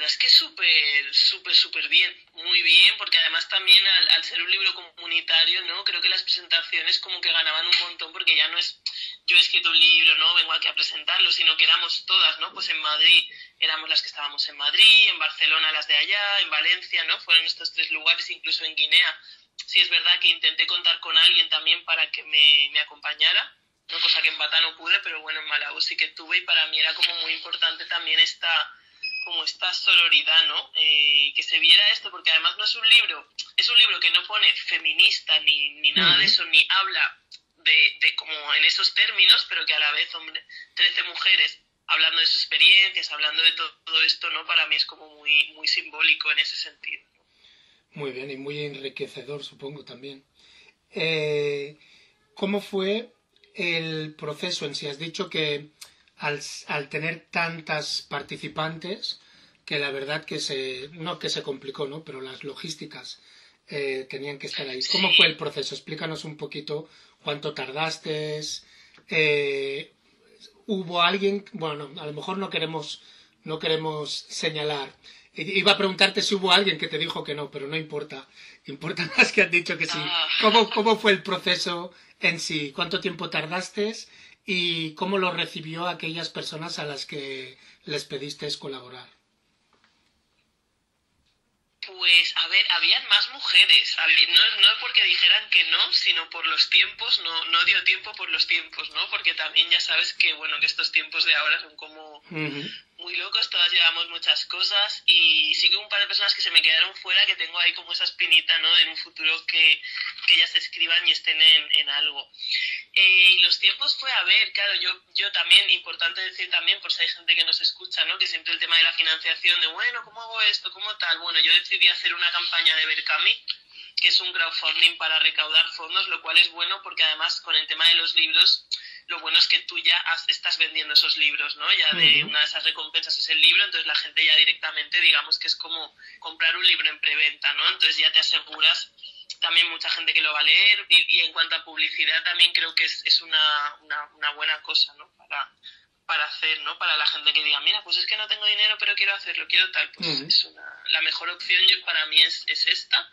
es que súper, súper, súper bien, muy bien, porque además también al, al ser un libro comunitario, ¿no? Creo que las presentaciones como que ganaban un montón, porque ya no es yo he escrito un libro, ¿no? Vengo aquí a presentarlo, sino que éramos todas, ¿no? Pues en Madrid éramos las que estábamos en Madrid, en Barcelona las de allá, en Valencia, ¿no? Fueron estos tres lugares, incluso en Guinea. Sí es verdad que intenté contar con alguien también para que me, me acompañara, ¿no? Cosa que en Bata no pude, pero bueno, en Malabo sí que tuve, y para mí era como muy importante también esta, como esta sororidad, ¿no? Eh, que se viera esto, porque además no es un libro, es un libro que no pone feminista ni, ni nada uh-huh. de eso, ni habla de, de como en esos términos, pero que a la vez, hombre, trece mujeres hablando de sus experiencias, hablando de todo, todo esto, ¿no? Para mí es como muy, muy simbólico en ese sentido. Muy bien, y muy enriquecedor, supongo, también. Eh, ¿Cómo fue el proceso en sí? Has dicho que al, al tener tantas participantes, que la verdad que se, no que se complicó, ¿no? Pero las logísticas eh, tenían que estar ahí. ¿Cómo Sí. fue el proceso? Explícanos un poquito cuánto tardaste. Eh, ¿Hubo alguien? Bueno, a lo mejor no queremos, no queremos señalar. Iba a preguntarte si hubo alguien que te dijo que no, pero no importa. Importa más que has dicho que sí. ¿Cómo, cómo fue el proceso en sí? ¿Cuánto tiempo tardaste? ¿Y cómo lo recibió aquellas personas a las que les pediste colaborar? Pues, a ver, habían más mujeres. No, no porque dijeran que no, sino por los tiempos. No, no dio tiempo por los tiempos, ¿no? Porque también ya sabes que, bueno, que estos tiempos de ahora son como... Uh-huh. muy locos, todas llevamos muchas cosas, y sí que un par de personas que se me quedaron fuera, que tengo ahí como esa espinita, ¿no? En un futuro que, que ellas se escriban y estén en, en algo. Eh, y los tiempos fue, a ver, claro, yo, yo también, importante decir también, por si hay gente que nos escucha, ¿no? Que siempre el tema de la financiación, de bueno, ¿cómo hago esto? ¿Cómo tal? Bueno, yo decidí hacer una campaña de Berkami, que es un crowdfunding para recaudar fondos, lo cual es bueno porque además con el tema de los libros, lo bueno es que tú ya has, estás vendiendo esos libros, ¿no? Ya de una de esas recompensas es el libro, entonces la gente ya directamente, digamos que es como comprar un libro en preventa, ¿no? Entonces ya te aseguras también mucha gente que lo va a leer, y, y en cuanto a publicidad también creo que es, es una, una, una buena cosa, ¿no? Para, para hacer, ¿no? Para la gente que diga, mira, pues es que no tengo dinero pero quiero hacerlo, quiero tal, pues uh-huh. es una, la mejor opción yo, para mí es, es esta.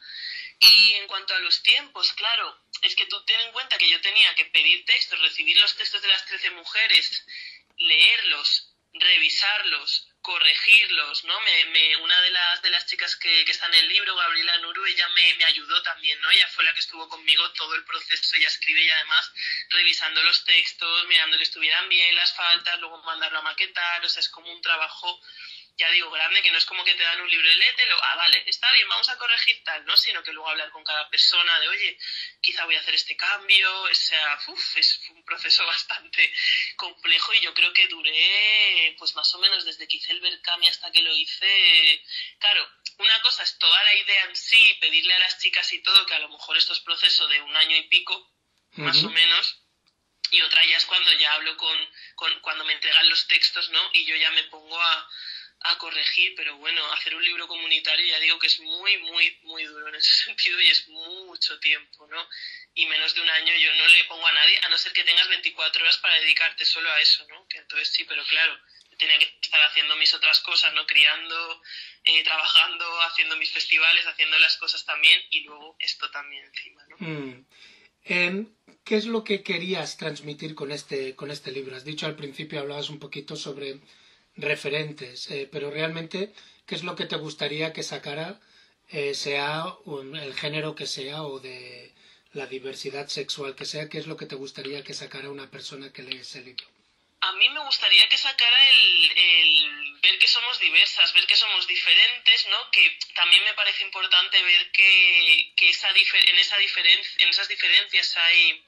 Y en cuanto a los tiempos, claro, es que tú ten en cuenta que yo tenía que pedir textos, recibir los textos de las trece mujeres, leerlos, revisarlos, corregirlos, ¿no? Me, me, una de las de las chicas que, que está en el libro, Gabriela Nuru, ella me, me ayudó también, ¿no? Ella fue la que estuvo conmigo todo el proceso, ella escribe y además revisando los textos, mirando que estuvieran bien las faltas, luego mandarlo a maquetar, o sea, es como un trabajo... ya digo, grande, que no es como que te dan un libro de léetelo, ah, vale, está bien, vamos a corregir tal, ¿no? Sino que luego hablar con cada persona de, oye, quizá voy a hacer este cambio, o sea, uf, es un proceso bastante complejo, y yo creo que duré, pues más o menos desde que hice el Berkami hasta que lo hice, claro, una cosa es toda la idea en sí, pedirle a las chicas y todo, que a lo mejor esto es proceso de un año y pico, uh-huh. más o menos, y otra ya es cuando ya hablo con, con, cuando me entregan los textos, ¿no? Y yo ya me pongo a... a corregir, pero bueno, hacer un libro comunitario ya digo que es muy, muy, muy duro en ese sentido, y es mucho tiempo, ¿no? Y menos de un año yo no le pongo a nadie, a no ser que tengas veinticuatro horas para dedicarte solo a eso, ¿no? Que entonces sí, pero claro, tenía que estar haciendo mis otras cosas, ¿no? Criando, eh, trabajando, haciendo mis festivales, haciendo las cosas también, y luego esto también encima, ¿no? Mm. Eh, ¿Qué es lo que querías transmitir con este, con este libro? Has dicho al principio, hablabas un poquito sobre referentes, eh, pero realmente, ¿qué es lo que te gustaría que sacara, eh, sea un, el género que sea, o de la diversidad sexual que sea? ¿Qué es lo que te gustaría que sacara una persona que lee ese libro? A mí me gustaría que sacara el, el ver que somos diversas, ver que somos diferentes, ¿no? Que también me parece importante ver que, que esa difer- en, esa diferen- en esas diferencias hay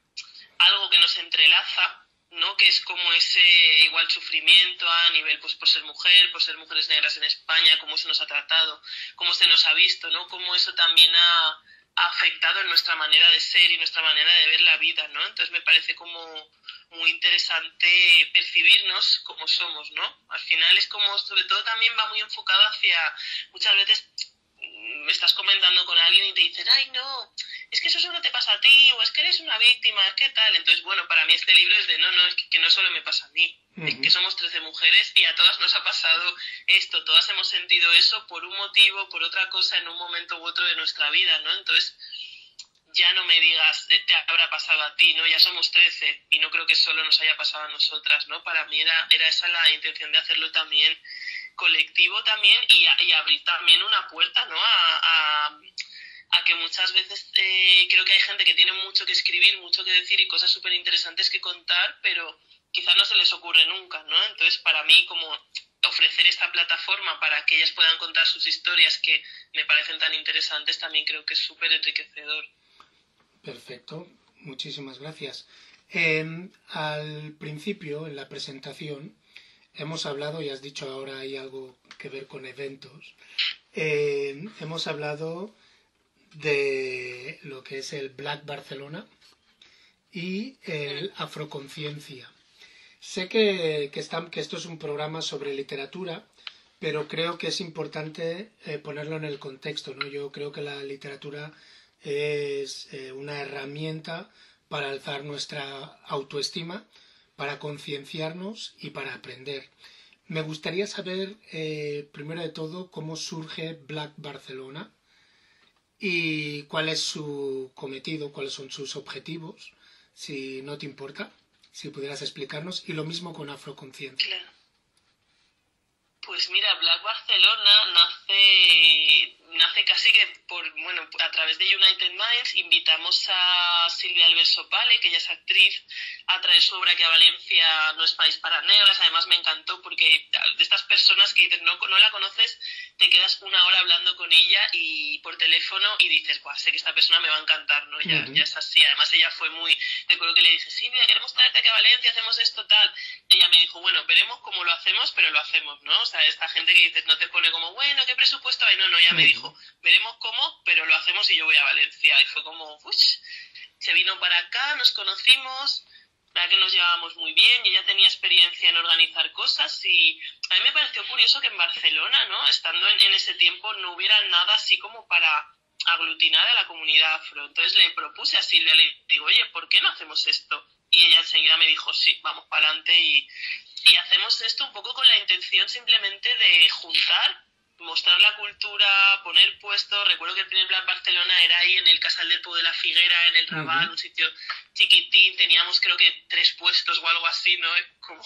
algo que nos entrelaza, ¿no? Que es como ese igual sufrimiento a nivel, pues por ser mujer, por ser mujeres negras en España, cómo se nos ha tratado, cómo se nos ha visto, ¿no? Cómo eso también ha, ha afectado en nuestra manera de ser y nuestra manera de ver la vida, ¿no? Entonces me parece como muy interesante percibirnos como somos, ¿no? Al final es como, sobre todo también va muy enfocado hacia, muchas veces me estás comentando con alguien y te dicen, ay, no, es que eso solo te pasa a ti, o es que eres una víctima, es que tal. Entonces, bueno, para mí este libro es de, no, no, es que, que no solo me pasa a mí, Uh-huh. Que somos trece mujeres y a todas nos ha pasado esto, todas hemos sentido eso por un motivo, por otra cosa, en un momento u otro de nuestra vida, ¿no? Entonces, ya no me digas, te habrá pasado a ti, ¿no? Ya somos trece y no creo que solo nos haya pasado a nosotras, ¿no? Para mí era, era esa la intención de hacerlo también colectivo también y, a, y abrir también una puerta, ¿no? A, a, a que muchas veces eh, creo que hay gente que tiene mucho que escribir, mucho que decir y cosas súper interesantes que contar, pero quizás no se les ocurre nunca, ¿no? Entonces, para mí, como ofrecer esta plataforma para que ellas puedan contar sus historias que me parecen tan interesantes, también creo que es súper enriquecedor. Perfecto, muchísimas gracias. Eh, al principio, en la presentación, hemos hablado, y has dicho ahora hay algo que ver con eventos, eh, hemos hablado de lo que es el Black Barcelona y el Afroconciencia. Sé que, que, está, que esto es un programa sobre literatura, pero creo que es importante eh, ponerlo en el contexto, ¿no? Yo creo que la literatura es eh, una herramienta para alzar nuestra autoestima, para concienciarnos y para aprender. Me gustaría saber, eh, primero de todo, cómo surge Black Barcelona y cuál es su cometido, cuáles son sus objetivos, si no te importa, si pudieras explicarnos, y lo mismo con Afroconciencia. Claro. Pues mira, Black Barcelona nace, nace casi que por, bueno, a través de United Minds invitamos a Silvia Alberso Pale, que ella es actriz, a traer su obra que a Valencia no es país para negras. Además me encantó porque de estas personas que dices, no, no la conoces, te quedas una hora hablando con ella y por teléfono y dices, guau, sé que esta persona me va a encantar, ¿no? Ya, uh-huh. ya es así. Además ella fue muy, recuerdo que le dije, Silvia, queremos traerte aquí a Valencia, hacemos esto, tal. Y ella me dijo, bueno, veremos cómo lo hacemos, pero lo hacemos, ¿no? O sea, esta gente que dices, no te pone como, bueno, ¿qué presupuesto hay? No, no, ella uh-huh. me dijo, veremos cómo, pero lo hacemos y yo voy a Valencia. Y fue como, uff, se vino para acá, nos conocimos, la que nos llevábamos muy bien y ella tenía experiencia en organizar cosas y a mí me pareció curioso que en Barcelona, ¿no? Estando en, en ese tiempo no hubiera nada así como para aglutinar a la comunidad afro. Entonces le propuse a Silvia, le digo, oye, ¿por qué no hacemos esto? Y ella enseguida me dijo, sí, vamos para adelante y, y hacemos esto un poco con la intención simplemente de juntar, mostrar la cultura, poner puestos. Recuerdo que el primer Black Barcelona era ahí en el Casal del Pou de la Figuera, en el Raval, uh-huh. un sitio chiquitín, teníamos creo que tres puestos o algo así, ¿no? Como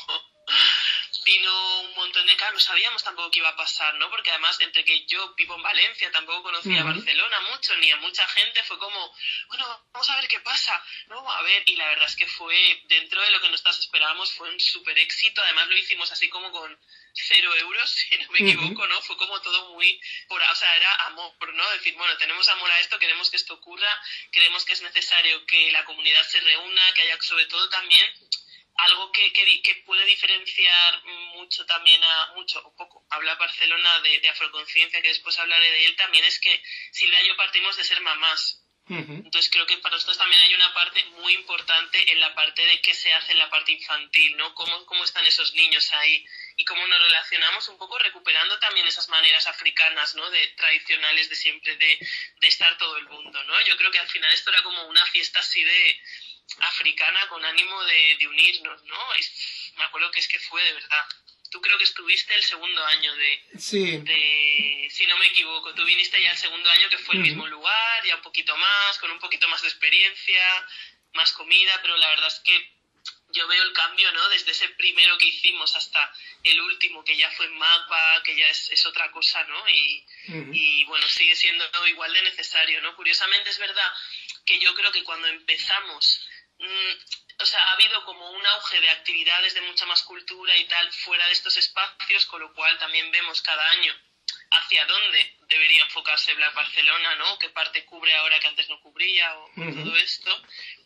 vino un montón de caras, no sabíamos tampoco qué iba a pasar, ¿no? Porque además, entre que yo vivo en Valencia, tampoco conocía uh-huh. Barcelona mucho, ni a mucha gente, fue como, bueno, vamos a ver qué pasa, ¿no? A ver, y la verdad es que fue, dentro de lo que nosotros esperábamos, fue un súper éxito. Además lo hicimos así como con cero euros, si no me equivoco, ¿no? Fue como todo muy, por, o sea, era amor, ¿no? Decir, bueno, tenemos amor a esto, queremos que esto ocurra, creemos que es necesario que la comunidad se reúna, que haya sobre todo también algo que, que, que puede diferenciar mucho también a, mucho o poco, habla Barcelona de, de Afroconciencia, que después hablaré de él, también es que Silvia y yo partimos de ser mamás. Uh-huh. Entonces creo que para nosotros también hay una parte muy importante en la parte de qué se hace en la parte infantil, ¿no? Cómo, cómo están esos niños ahí y cómo nos relacionamos un poco recuperando también esas maneras africanas, ¿no? De tradicionales de siempre de, de estar todo el mundo, ¿no? Yo creo que al final esto era como una fiesta así de africana con ánimo de, de unirnos, ¿no? Y me acuerdo que es que fue de verdad. Tú creo que estuviste el segundo año de, sí. de... Si no me equivoco, tú viniste ya el segundo año que fue el uh-huh. mismo lugar, ya un poquito más, con un poquito más de experiencia, más comida, pero la verdad es que yo veo el cambio, ¿no? Desde ese primero que hicimos hasta el último, que ya fue en Magba, que ya es, es otra cosa, ¿no? Y, uh-huh. y bueno, sigue siendo igual de necesario, ¿no? Curiosamente es verdad que yo creo que cuando empezamos... Mmm, o sea, ha habido como un auge de actividades de mucha más cultura y tal fuera de estos espacios, con lo cual también vemos cada año hacia dónde debería enfocarse Black Barcelona, ¿no? Qué parte cubre ahora que antes no cubría o uh-huh. todo esto.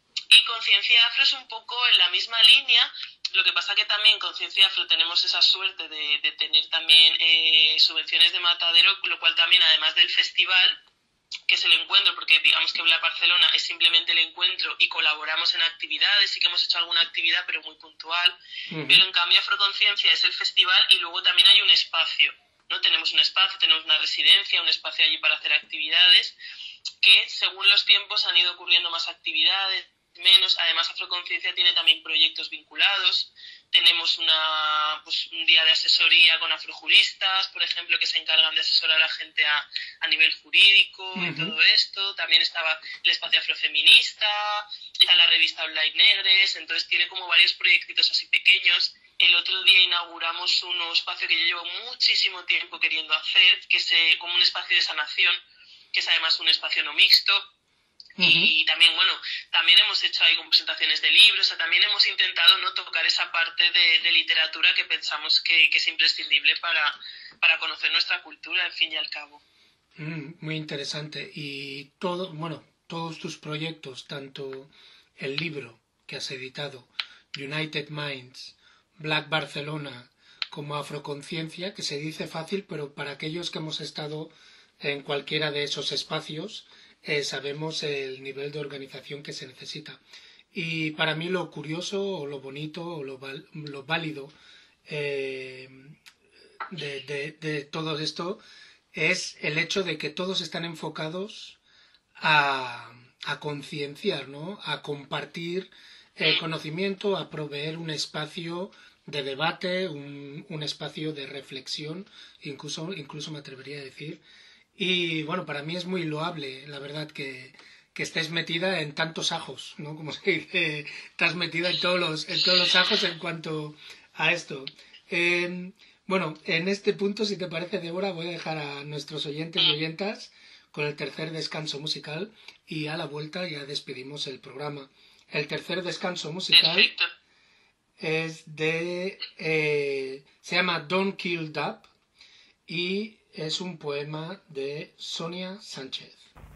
Y Conciencia Afro es un poco en la misma línea, lo que pasa que también Conciencia Afro tenemos esa suerte de, de tener también eh, subvenciones de Matadero, lo cual también, además del festival, que es el encuentro, porque digamos que Black Barcelona es simplemente el encuentro y colaboramos en actividades, sí que hemos hecho alguna actividad pero muy puntual, uh-huh. pero en cambio Afroconciencia es el festival y luego también hay un espacio, ¿no? Tenemos un espacio, tenemos una residencia, un espacio allí para hacer actividades, que según los tiempos han ido ocurriendo más actividades, menos. Además, Afroconciencia tiene también proyectos vinculados. Tenemos una, pues, un día de asesoría con afrojuristas, por ejemplo, que se encargan de asesorar a la gente a, a nivel jurídico uh-huh. y todo esto. También estaba el espacio afrofeminista, está la revista Online Negres, entonces tiene como varios proyectitos así pequeños. El otro día inauguramos un nuevo espacio que yo llevo muchísimo tiempo queriendo hacer, que es eh, como un espacio de sanación, que es además un espacio no mixto. Uh-huh. Y también, bueno, también hemos hecho ahí con presentaciones de libros, o sea, también hemos intentado no tocar esa parte de, de literatura que pensamos que, que es imprescindible para, para conocer nuestra cultura, al fin y al cabo. Mm, muy interesante. Y todo, bueno, todos tus proyectos, tanto el libro que has editado, United Minds, Black Barcelona, como Afroconciencia, que se dice fácil, pero para aquellos que hemos estado en cualquiera de esos espacios, Eh, sabemos el nivel de organización que se necesita. Y para mí lo curioso o lo bonito o lo, val, lo válido eh, de, de, de todo esto es el hecho de que todos están enfocados a, a concienciar, ¿no? A compartir el conocimiento, a proveer un espacio de debate, un, un espacio de reflexión, incluso, incluso me atrevería a decir. Y bueno, para mí es muy loable, la verdad, que, que estés metida en tantos ajos, ¿no? Como se dice, estás metida en todos los, en todos los ajos en cuanto a esto. Eh, bueno, en este punto, si te parece, Débora, voy a dejar a nuestros oyentes y oyentas con el tercer descanso musical y a la vuelta ya despedimos el programa. El tercer descanso musical es de... Eh, se llama Don't Kill Dub y es un poema de Sonia Sánchez.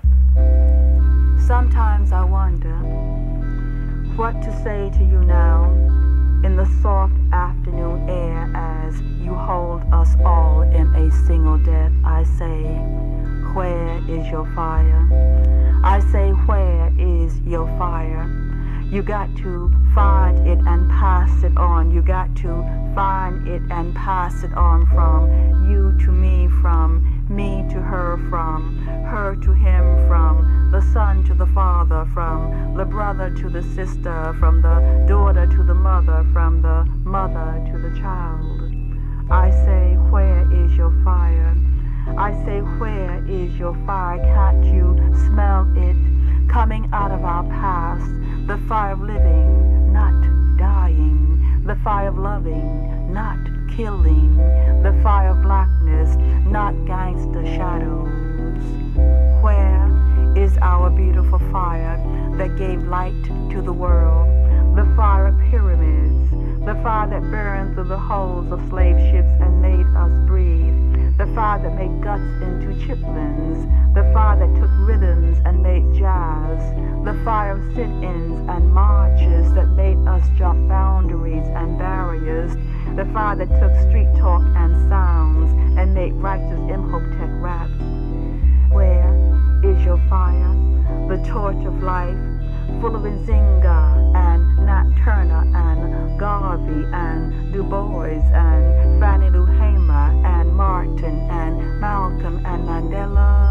Sometimes I wonder what to say to you now in the soft afternoon air as you hold us all in a single death. I say, where is your fire? I say, where is your fire? You got to find it and pass it on. You got to find it and pass it on from you to me, from me to her, from her to him, from the son to the father, from the brother to the sister, from the daughter to the mother, from the mother to the child. I say, where is your fire? I say, where is your fire? Can't you smell it coming out of our past? The fire of living, not dying. The fire of loving, not killing. The fire of blackness, not gangster shadows. Where is our beautiful fire that gave light to the world? The fire of pyramids, the fire that burned through the holes of slave ships and made us breathe. The fire that made guts into chitlins, the fire that took rhythms and made jazz, the fire of sit-ins and marches that made us jump boundaries and barriers, the fire that took street talk and sounds and made righteous Imhotep raps. Where is your fire? The torch of life, full of Nzinga and Nat Turner and Garvey and Du Bois and Fannie Lou Hamer and Martin and Malcolm and Mandela.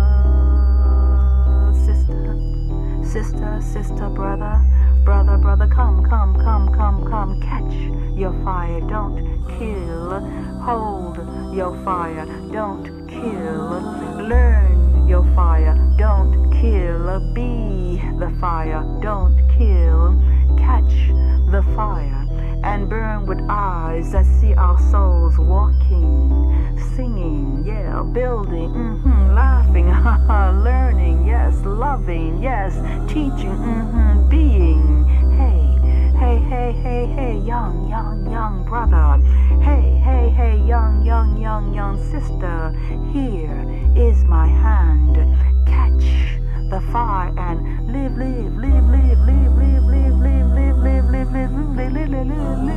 Sister, sister, sister, brother, brother, brother, come, come, come, come, come, catch your fire, don't kill, hold your fire, don't kill, learn your fire, don't kill, be the fire, don't kill, catch the fire, and burn with eyes that see our souls walking, singing, yeah, building, mm-hmm, laughing, learning, yes, loving, yes, teaching, mm-hmm, being, hey, hey, hey, hey, hey, young, young, young brother, hey, hey, hey, young, young, young, young sister, here is my hand, catch the fire and live, live, live, live, live, live, live, live, live, live, live, live, live, live, live, live,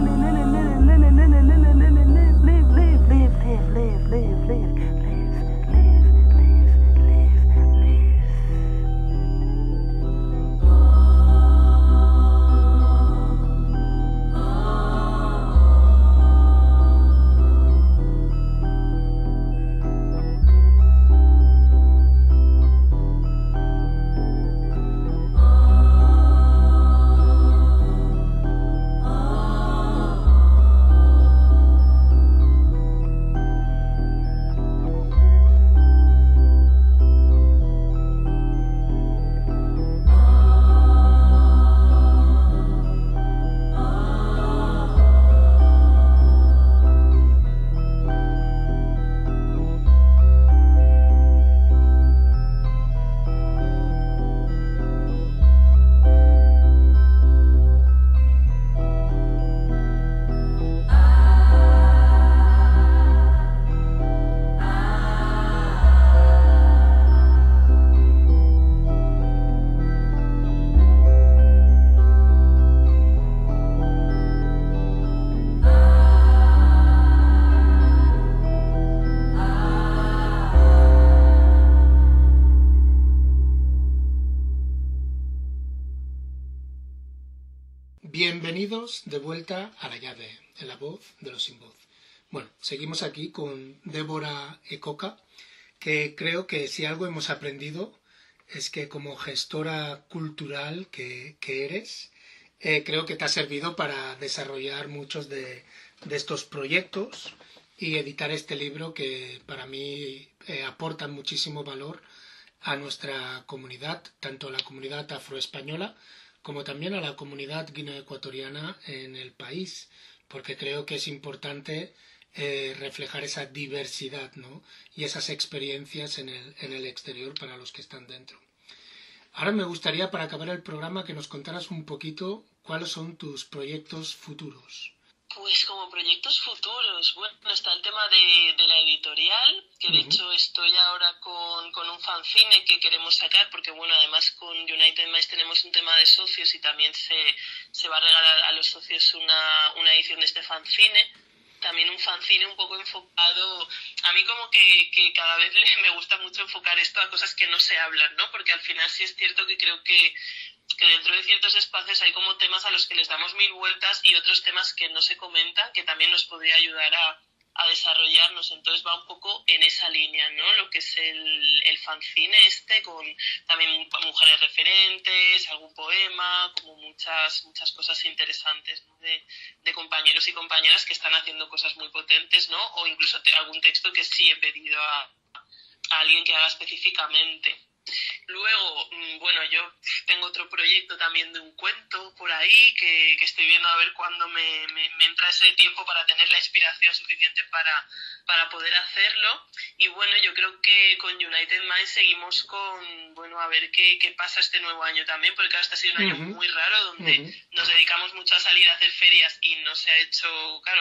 live, live, live, live. Bienvenidos de vuelta a La Llave, en la voz de los sin voz. Bueno, seguimos aquí con Débora Ecoca, que creo que si algo hemos aprendido es que como gestora cultural que, que eres, eh, creo que te ha servido para desarrollar muchos de, de estos proyectos y editar este libro que para mí eh, aporta muchísimo valor a nuestra comunidad, tanto a la comunidad afroespañola como también a la comunidad guineoecuatoriana en el país, porque creo que es importante eh, reflejar esa diversidad, ¿no? Y esas experiencias en el, en el exterior para los que están dentro. Ahora me gustaría, para acabar el programa, que nos contaras un poquito cuáles son tus proyectos futuros. Pues como proyectos futuros, bueno, está el tema de, de la editorial, que de uh-huh. hecho estoy ahora con, con un fanzine que queremos sacar, porque bueno, además con United Minds tenemos un tema de socios y también se, se va a regalar a los socios una, una edición de este fanzine. También un fanzine un poco enfocado, a mí como que, que cada vez me gusta mucho enfocar esto a cosas que no se hablan, ¿no? Porque al final sí es cierto que creo que que dentro de ciertos espacios hay como temas a los que les damos mil vueltas y otros temas que no se comentan, que también nos podría ayudar a, a desarrollarnos. Entonces va un poco en esa línea, ¿no? Lo que es el, el fanzine este, con también mujeres referentes, algún poema, como muchas muchas cosas interesantes, ¿no? de, de compañeros y compañeras que están haciendo cosas muy potentes, ¿no? O incluso te, algún texto que sí he pedido a, a alguien que haga específicamente. Luego, bueno, yo tengo otro proyecto también de un cuento por ahí que, que estoy viendo a ver cuándo me, me, me entra ese tiempo para tener la inspiración suficiente para, para poder hacerlo. Y bueno, yo creo que con United Minds seguimos con, bueno, a ver qué, qué pasa este nuevo año también, porque claro, este ha sido un año uh-huh. muy raro donde uh-huh. nos dedicamos mucho a salir a hacer ferias y no se ha hecho, claro,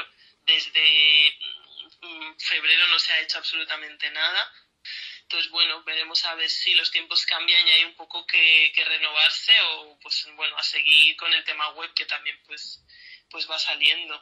desde febrero no se ha hecho absolutamente nada. Entonces, bueno, veremos a ver si los tiempos cambian y hay un poco que, que renovarse o, pues, bueno, a seguir con el tema web que también, pues, pues va saliendo.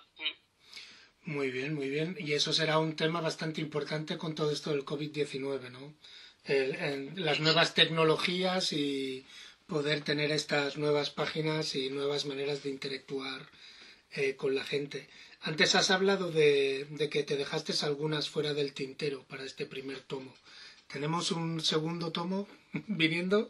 Muy bien, muy bien. Y eso será un tema bastante importante con todo esto del covid diecinueve, ¿no? El, el, las nuevas tecnologías y poder tener estas nuevas páginas y nuevas maneras de interactuar eh, con la gente. Antes has hablado de, de que te dejaste algunas fuera del tintero para este primer tomo. ¿Tenemos un segundo tomo viniendo?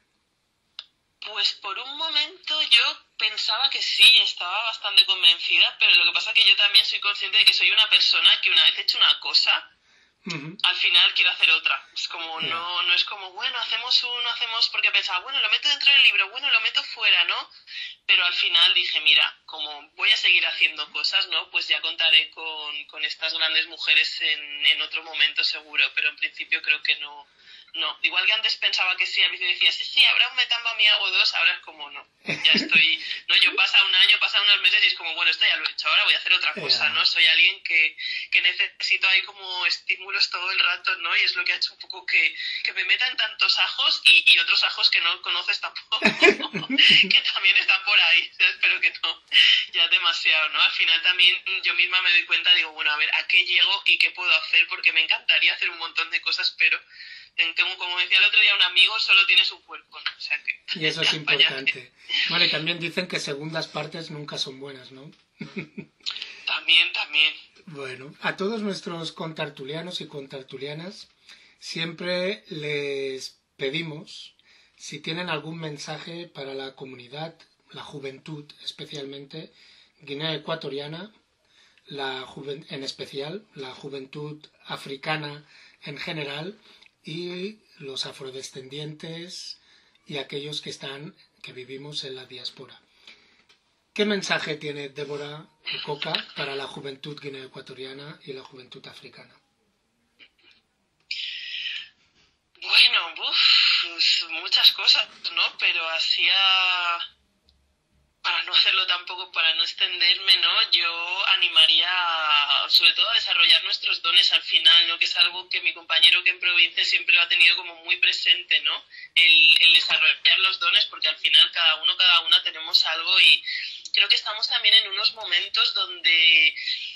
Pues por un momento yo pensaba que sí, estaba bastante convencida, pero lo que pasa es que yo también soy consciente de que soy una persona que una vez he hecho una cosa, uh-huh. al final quiero hacer otra. Es como, yeah. no, no es como, bueno, hacemos uno, hacemos, porque pensaba, bueno, lo meto dentro del libro, bueno, lo meto fuera, ¿no? Pero al final dije, mira, como voy a seguir haciendo cosas, ¿no? Pues ya contaré con, con estas grandes mujeres en, en otro momento seguro, pero en principio creo que no, no. Igual que antes pensaba que sí, a veces decía, sí, sí, habrá un Metambami o dos, ahora es como no. Ya estoy, no, yo pasa un año, pasa unos meses y es como, bueno, esto ya lo he hecho, ahora voy a hacer otra cosa, ¿no? Soy alguien que, que necesito ahí como estímulos todo el rato, ¿no? Y es lo que ha hecho un poco que, que me meta en tantos ajos y, y otros ajos que no conoces tampoco, que también están por ahí, ¿sabes? Pero que no, ya es demasiado, ¿no? Al final también yo misma me doy cuenta, digo, bueno, a ver, ¿a qué llego y qué puedo hacer? Porque me encantaría hacer un montón de cosas, pero tengo, como decía el otro día un amigo, solo tiene su cuerpo, ¿no? O sea que... Y eso es importante. Vale, también dicen que segundas partes nunca son buenas, ¿no? También, también. Bueno, a todos nuestros contertulianos y contertulianas siempre les pedimos si tienen algún mensaje para la comunidad, la juventud especialmente, Guinea Ecuatoriana, la juven- en especial, la juventud africana en general, y los afrodescendientes y aquellos que están, que vivimos en la diáspora. ¿Qué mensaje tiene Débora Ecoca para la juventud guineoecuatoriana y la juventud africana? Bueno, uf, pues muchas cosas, ¿no? Pero hacía... para no hacerlo tampoco, para no extenderme, ¿no? Yo animaría a, sobre todo a desarrollar nuestros dones al final, ¿no? Que es algo que mi compañero que en provincia siempre lo ha tenido como muy presente, ¿no? El, el desarrollar los dones, porque al final cada uno, cada una tenemos algo y creo que estamos también en unos momentos donde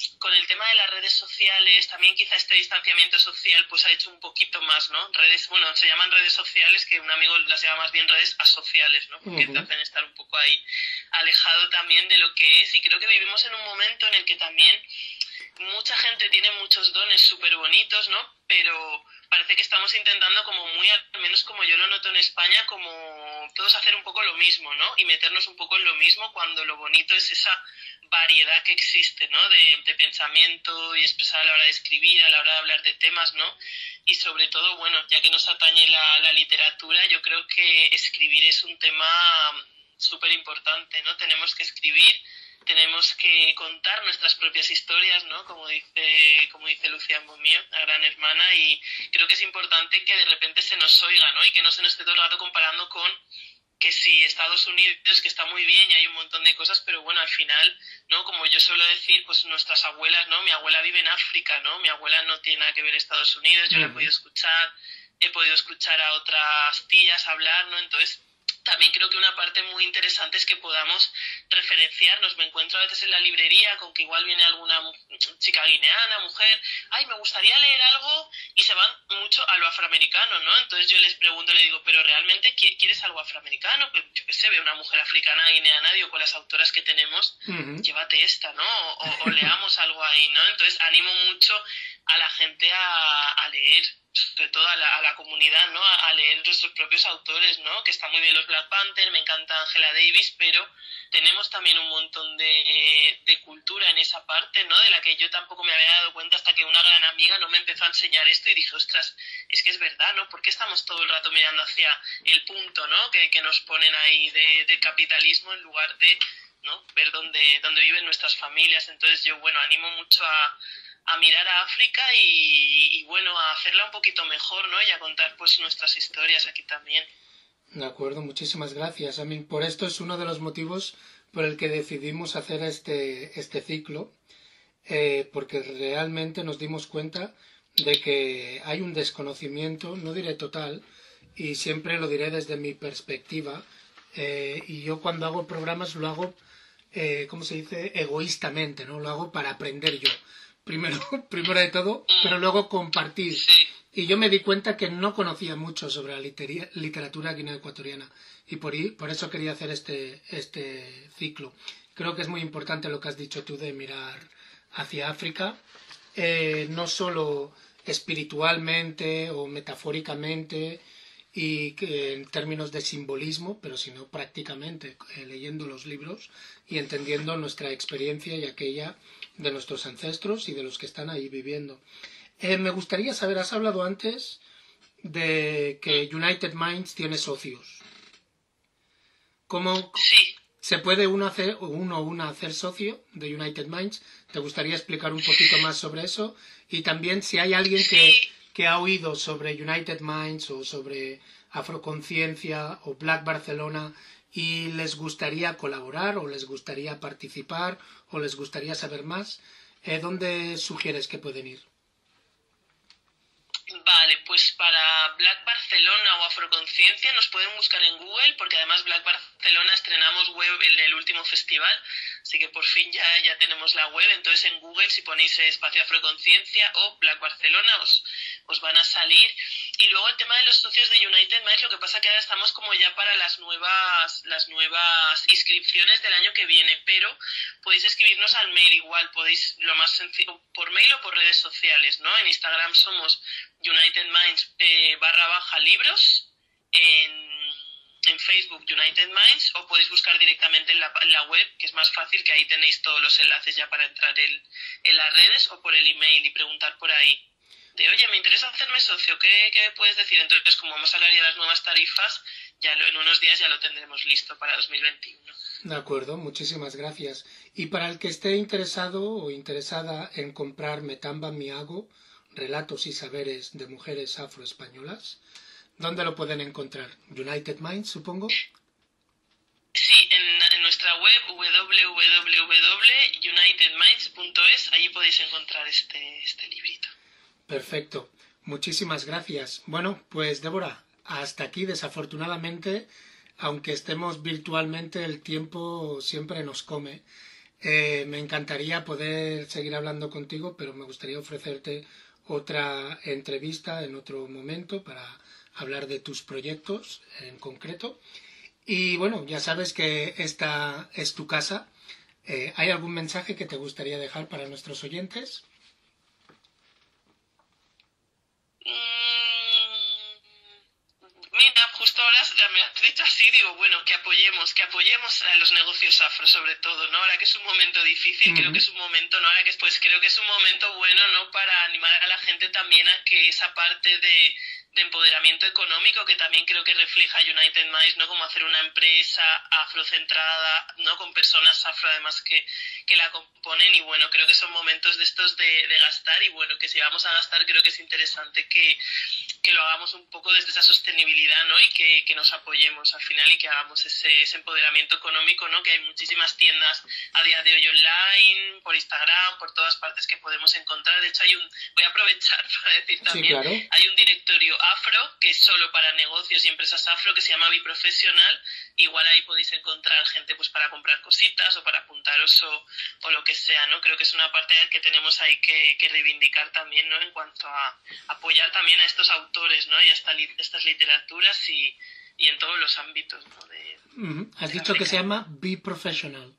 con el tema de las redes sociales, también quizá este distanciamiento social pues ha hecho un poquito más, ¿no? Redes, bueno, se llaman redes sociales, que un amigo las llama más bien redes asociales, ¿no? Porque uh-huh. te hacen estar un poco ahí alejado también de lo que es, y creo que vivimos en un momento en el que también mucha gente tiene muchos dones súper bonitos, ¿no? Pero parece que estamos intentando como muy, al menos como yo lo noto en España, como todos hacer un poco lo mismo, ¿no? Y meternos un poco en lo mismo, cuando lo bonito es esa variedad que existe, ¿no? De, de pensamiento y expresar a la hora de escribir, a la hora de hablar de temas, ¿no? Y sobre todo, bueno, ya que nos atañe la, la literatura, yo creo que escribir es un tema súper importante, ¿no? Tenemos que escribir, tenemos que contar nuestras propias historias, ¿no? Como dice, como dice Lucía Momio, la gran hermana, y creo que es importante que de repente se nos oiga, ¿no? Y que no se nos esté todo el rato comparando con que sí, Estados Unidos, que está muy bien y hay un montón de cosas, pero bueno, al final, ¿no? Como yo suelo decir, pues nuestras abuelas, ¿no? Mi abuela vive en África, ¿no? Mi abuela no tiene nada que ver Estados Unidos, yo uh-huh. la he podido escuchar, he podido escuchar a otras tías hablar, ¿no? Entonces, también creo que una parte muy interesante es que podamos referenciarnos. Me encuentro a veces en la librería con que igual viene alguna chica guineana, mujer, ay, me gustaría leer algo, y se van mucho a lo afroamericano, ¿no? Entonces yo les pregunto, le digo, pero ¿realmente quieres algo afroamericano? Pues yo qué sé, veo una mujer africana, guineana, digo, con las autoras que tenemos, uh-huh. llévate esta, ¿no? O, o leamos algo ahí, ¿no? Entonces animo mucho a la gente a, a leer, sobre todo a la, a la comunidad, ¿no? A, a leer nuestros propios autores, ¿no? Que están muy bien los Black Panther, me encanta Angela Davis, pero tenemos también un montón de, de cultura en esa parte, ¿no? De la que yo tampoco me había dado cuenta hasta que una gran amiga no me empezó a enseñar esto y dije, ostras, es que es verdad, ¿no? ¿Por qué estamos todo el rato mirando hacia el punto, ¿no? Que, que nos ponen ahí de, de capitalismo en lugar de, ¿no? Ver dónde, dónde viven nuestras familias. Entonces yo, bueno, animo mucho a a mirar a África y, y bueno, a hacerla un poquito mejor, ¿no? Y a contar pues nuestras historias aquí también. De acuerdo, muchísimas gracias. A mí, por esto es uno de los motivos por el que decidimos hacer este, este ciclo, eh, porque realmente nos dimos cuenta de que hay un desconocimiento, no diré total, y siempre lo diré desde mi perspectiva, eh, y yo cuando hago programas lo hago, eh, ¿cómo se dice?, egoístamente, ¿no? Lo hago para aprender yo. Primero, primero de todo, pero luego compartir. Sí. Y yo me di cuenta que no conocía mucho sobre la litería, literatura guineoecuatoriana y por, por eso quería hacer este, este ciclo. Creo que es muy importante lo que has dicho tú de mirar hacia África, eh, no solo espiritualmente o metafóricamente y que en términos de simbolismo, pero sino prácticamente eh, leyendo los libros y entendiendo nuestra experiencia y aquella de nuestros ancestros y de los que están ahí viviendo. Eh, me gustaría saber, has hablado antes de que United Minds tiene socios. ¿Cómo sí. se puede uno hacer, uno o una hacer socio de United Minds? ¿Te gustaría explicar un poquito más sobre eso? Y también si hay alguien que, que ha oído sobre United Minds o sobre Afroconciencia o Black Barcelona y les gustaría colaborar o les gustaría participar o les gustaría saber más, eh, ¿dónde sugieres que pueden ir? Vale, pues para Black Barcelona o Afroconciencia nos pueden buscar en Google, porque además Black Barcelona estrenamos web en el último festival, así que por fin ya, ya tenemos la web. Entonces en Google, si ponéis espacio Afroconciencia o Black Barcelona, os, os van a salir. Y luego el tema de los socios de United Minds, lo que pasa que ahora estamos como ya para las nuevas, las nuevas inscripciones del año que viene, pero podéis escribirnos al mail igual, podéis lo más sencillo, por mail o por redes sociales, ¿no? En Instagram somos United Minds eh, barra baja libros, en, en Facebook United Minds, o podéis buscar directamente en la, en la web, que es más fácil, que ahí tenéis todos los enlaces ya para entrar en, en las redes, o por el email y preguntar por ahí. De, oye, me interesa hacerme socio, ¿qué, qué puedes decir? Entonces, como vamos a hablar ya de las nuevas tarifas, ya lo, en unos días ya lo tendremos listo para dos mil veintiuno. De acuerdo, muchísimas gracias. Y para el que esté interesado o interesada en comprar Metamba Miago, Relatos y Saberes de Mujeres Afroespañolas, ¿dónde lo pueden encontrar? United Minds, supongo. Sí, en, en nuestra web w w w punto united minds punto es, allí podéis encontrar este, este librito. Perfecto, muchísimas gracias. Bueno, pues Débora, hasta aquí desafortunadamente, aunque estemos virtualmente, el tiempo siempre nos come. Eh, me encantaría poder seguir hablando contigo, pero me gustaría ofrecerte otra entrevista en otro momento para hablar de tus proyectos en concreto. Y bueno, ya sabes que esta es tu casa. Eh, ¿Hay algún mensaje que te gustaría dejar para nuestros oyentes? Mira, justo ahora ya me has dicho así, digo, bueno, que apoyemos, que apoyemos a los negocios afro sobre todo, ¿no? Ahora que es un momento difícil, uh-huh. creo que es un momento, ¿no? Ahora que pues creo que es un momento bueno, ¿no? Para animar a la gente también a que esa parte de, de empoderamiento económico que también creo que refleja United Minds, ¿no? Como hacer una empresa afrocentrada, ¿no? Con personas afro además que, que la componen, y bueno, creo que son momentos de estos de, de gastar, y bueno, que si vamos a gastar creo que es interesante que, que lo hagamos un poco desde esa sostenibilidad, ¿no? Y que, que nos apoyemos al final y que hagamos ese, ese empoderamiento económico, ¿no? Que hay muchísimas tiendas a día de hoy online, por Instagram, por todas partes que podemos encontrar. De hecho, hay un, voy a aprovechar para decir también, sí, claro. Hay un directorio afro que es solo para negocios y empresas afro que se llama Biprofesional. Igual ahí podéis encontrar gente pues para comprar cositas o para apuntaros o, o lo que sea, ¿no? Creo que es una parte que tenemos ahí que, que reivindicar también, ¿no? En cuanto a apoyar también a estos autores, ¿no? Y a esta, estas literaturas y, y en todos los ámbitos, ¿no? De, uh-huh. Has de dicho que se llama Biprofesional.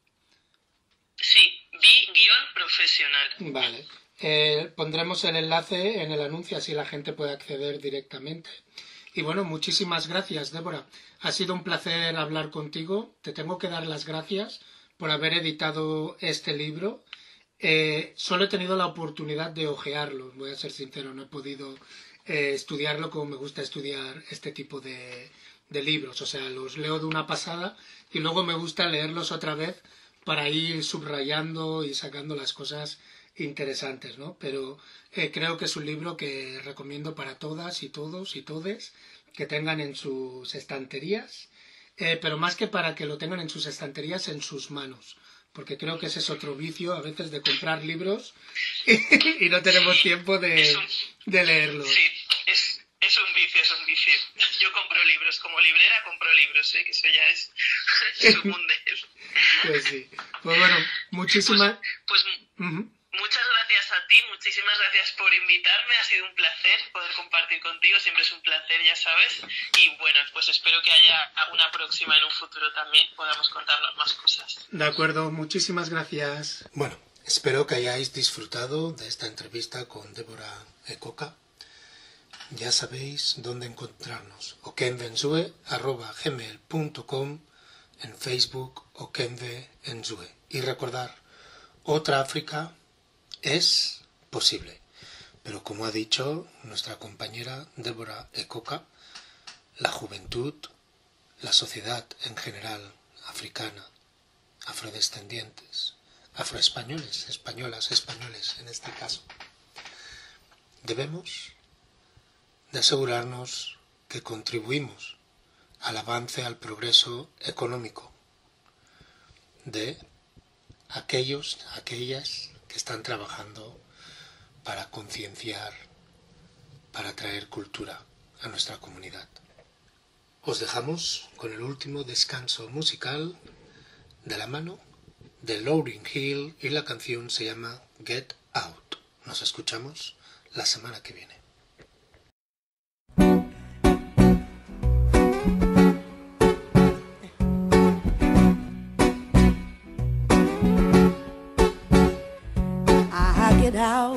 Sí, Bi-Profesional. Vale. Eh, pondremos el enlace en el anuncio, así la gente puede acceder directamente. Y bueno, muchísimas gracias, Débora. Ha sido un placer hablar contigo. Te tengo que dar las gracias por haber editado este libro. Eh, solo he tenido la oportunidad de hojearlo, voy a ser sincero, no he podido eh, estudiarlo como me gusta estudiar este tipo de, de libros. O sea, los leo de una pasada y luego me gusta leerlos otra vez para ir subrayando y sacando las cosas interesantes, ¿no? Pero eh, creo que es un libro que recomiendo para todas y todos y todes que tengan en sus estanterías, eh, pero más que para que lo tengan en sus estanterías, en sus manos, porque creo que ese es otro vicio a veces de comprar libros y, y no tenemos tiempo de, un, de leerlos. Sí, es, es un vicio, es un vicio. Yo compro libros, como librera compro libros, ¿eh? Que eso ya es, es un mundo. Pues sí. Pues bueno, muchísimas... Pues, pues uh-huh. Muchas gracias a ti, muchísimas gracias por invitarme, ha sido un placer poder compartir contigo, siempre es un placer, ya sabes, y bueno, pues espero que haya alguna próxima en un futuro también, podamos contarnos más cosas. De acuerdo, muchísimas gracias. Bueno, espero que hayáis disfrutado de esta entrevista con Débora Ekoka. Ya sabéis dónde encontrarnos, okenvenzue arroba gmail punto com, en Facebook, okenvenzue. Y recordar, otra África es posible, pero como ha dicho nuestra compañera Débora Ekoka, la juventud, la sociedad en general africana, afrodescendientes, afroespañoles, españolas, españoles en este caso, debemos de asegurarnos que contribuimos al avance, al progreso económico de aquellos, aquellas que están trabajando para concienciar, para traer cultura a nuestra comunidad. Os dejamos con el último descanso musical de la mano de Lauryn Hill y la canción se llama Get Out. Nos escuchamos la semana que viene. Get out,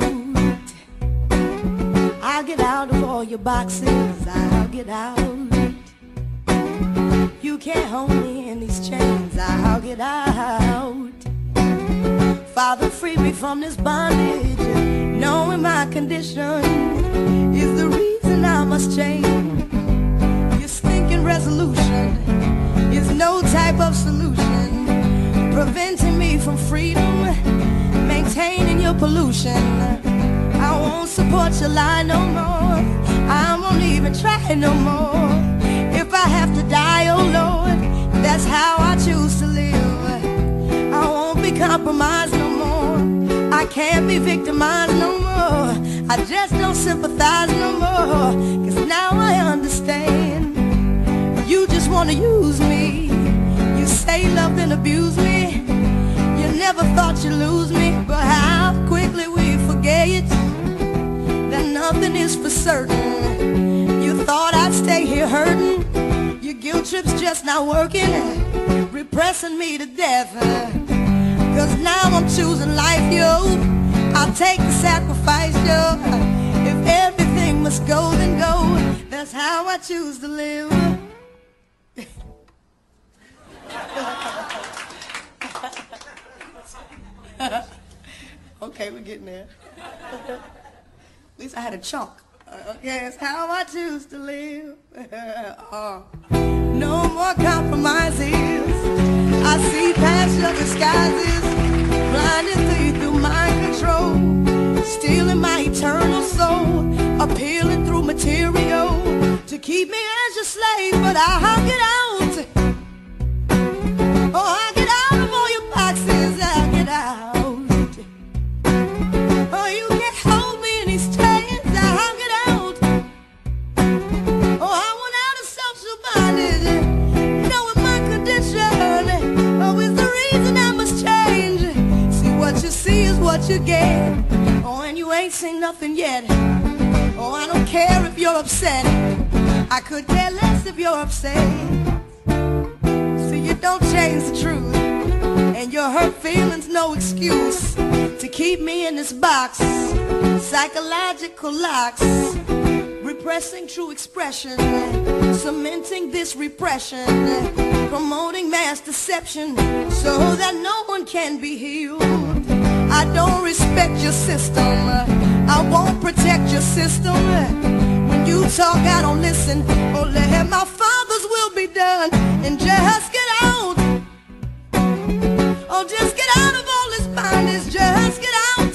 I'll get out of all your boxes, I'll get out. You can't hold me in these chains, I'll get out. Father, free me from this bondage, knowing my condition is the reason I must change. Your stinking resolution is no type of solution, preventing me from freedom, maintaining your pollution. I won't support your lie no more, I won't even try no more. If I have to die, oh Lord, that's how I choose to live. I won't be compromised no more, I can't be victimized no more. I just don't sympathize no more, cause now I understand. You just wanna use me, you say love then abuse me. You never thought thought you'd lose me, but how quickly we forget that nothing is for certain. You thought I'd stay here hurting. Your guilt trip's just not working, repressing me to death. Cause now I'm choosing life, yo. I'll take the sacrifice, yo. If everything must go, then go. That's how I choose to live. Okay, we're getting there. At least I had a chunk. Okay, that's how I choose to live. uh, no more compromises. I see past your disguises, blinding through, through mind control, stealing my eternal soul, appealing through material to keep me as your slave. But I hung it out. Oh, I get out of all your boxes. I get out. Oh, you can't hold me in these chains. I hung it out. Oh, I went out of social bondage, knowing my condition. Oh, is the reason I must change. See, what you see is what you get. Oh, and you ain't seen nothing yet. Oh, I don't care if you're upset. I could care less if you're upset. See, you don't change the truth, and your hurt feelings no excuse to keep me in this box. Psychological locks, repressing true expression, cementing this repression, promoting mass deception so that no one can be healed. I don't respect your system, I won't protect your system. When you talk, I don't listen. Oh, let my Father's will be done, and just get out. Oh, just get out of all this bondage, just get out.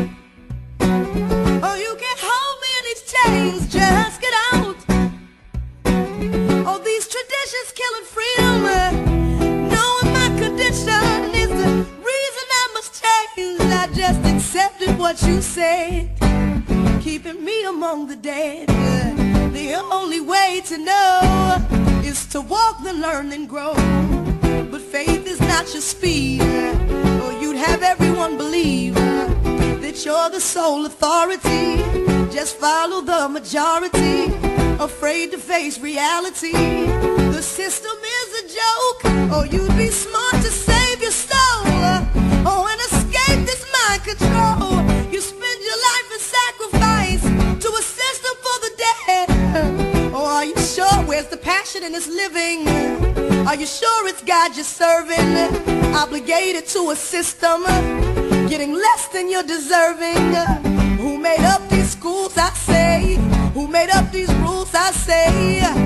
Oh, you can't hold me in these chains, just get out. Oh, these traditions killing freedom, knowing my condition is the reason I must change. I just accepted what you said, keeping me among the dead. The only way to know is to walk, then learn, then grow. But faith is not your speed, or you'd have everyone believe that you're the sole authority. Just follow the majority, afraid to face reality. The system is a joke, or you'd be smart to save your soul. Oh, and escape this mind control. You spend your life in sacrifice to a system for the dead. Oh, are you sure? Where's the passion in this living? Are you sure it's God you're serving? Obligated to a system, getting less than you're deserving. Who made up these schools, I say? Who made up these rules, I say?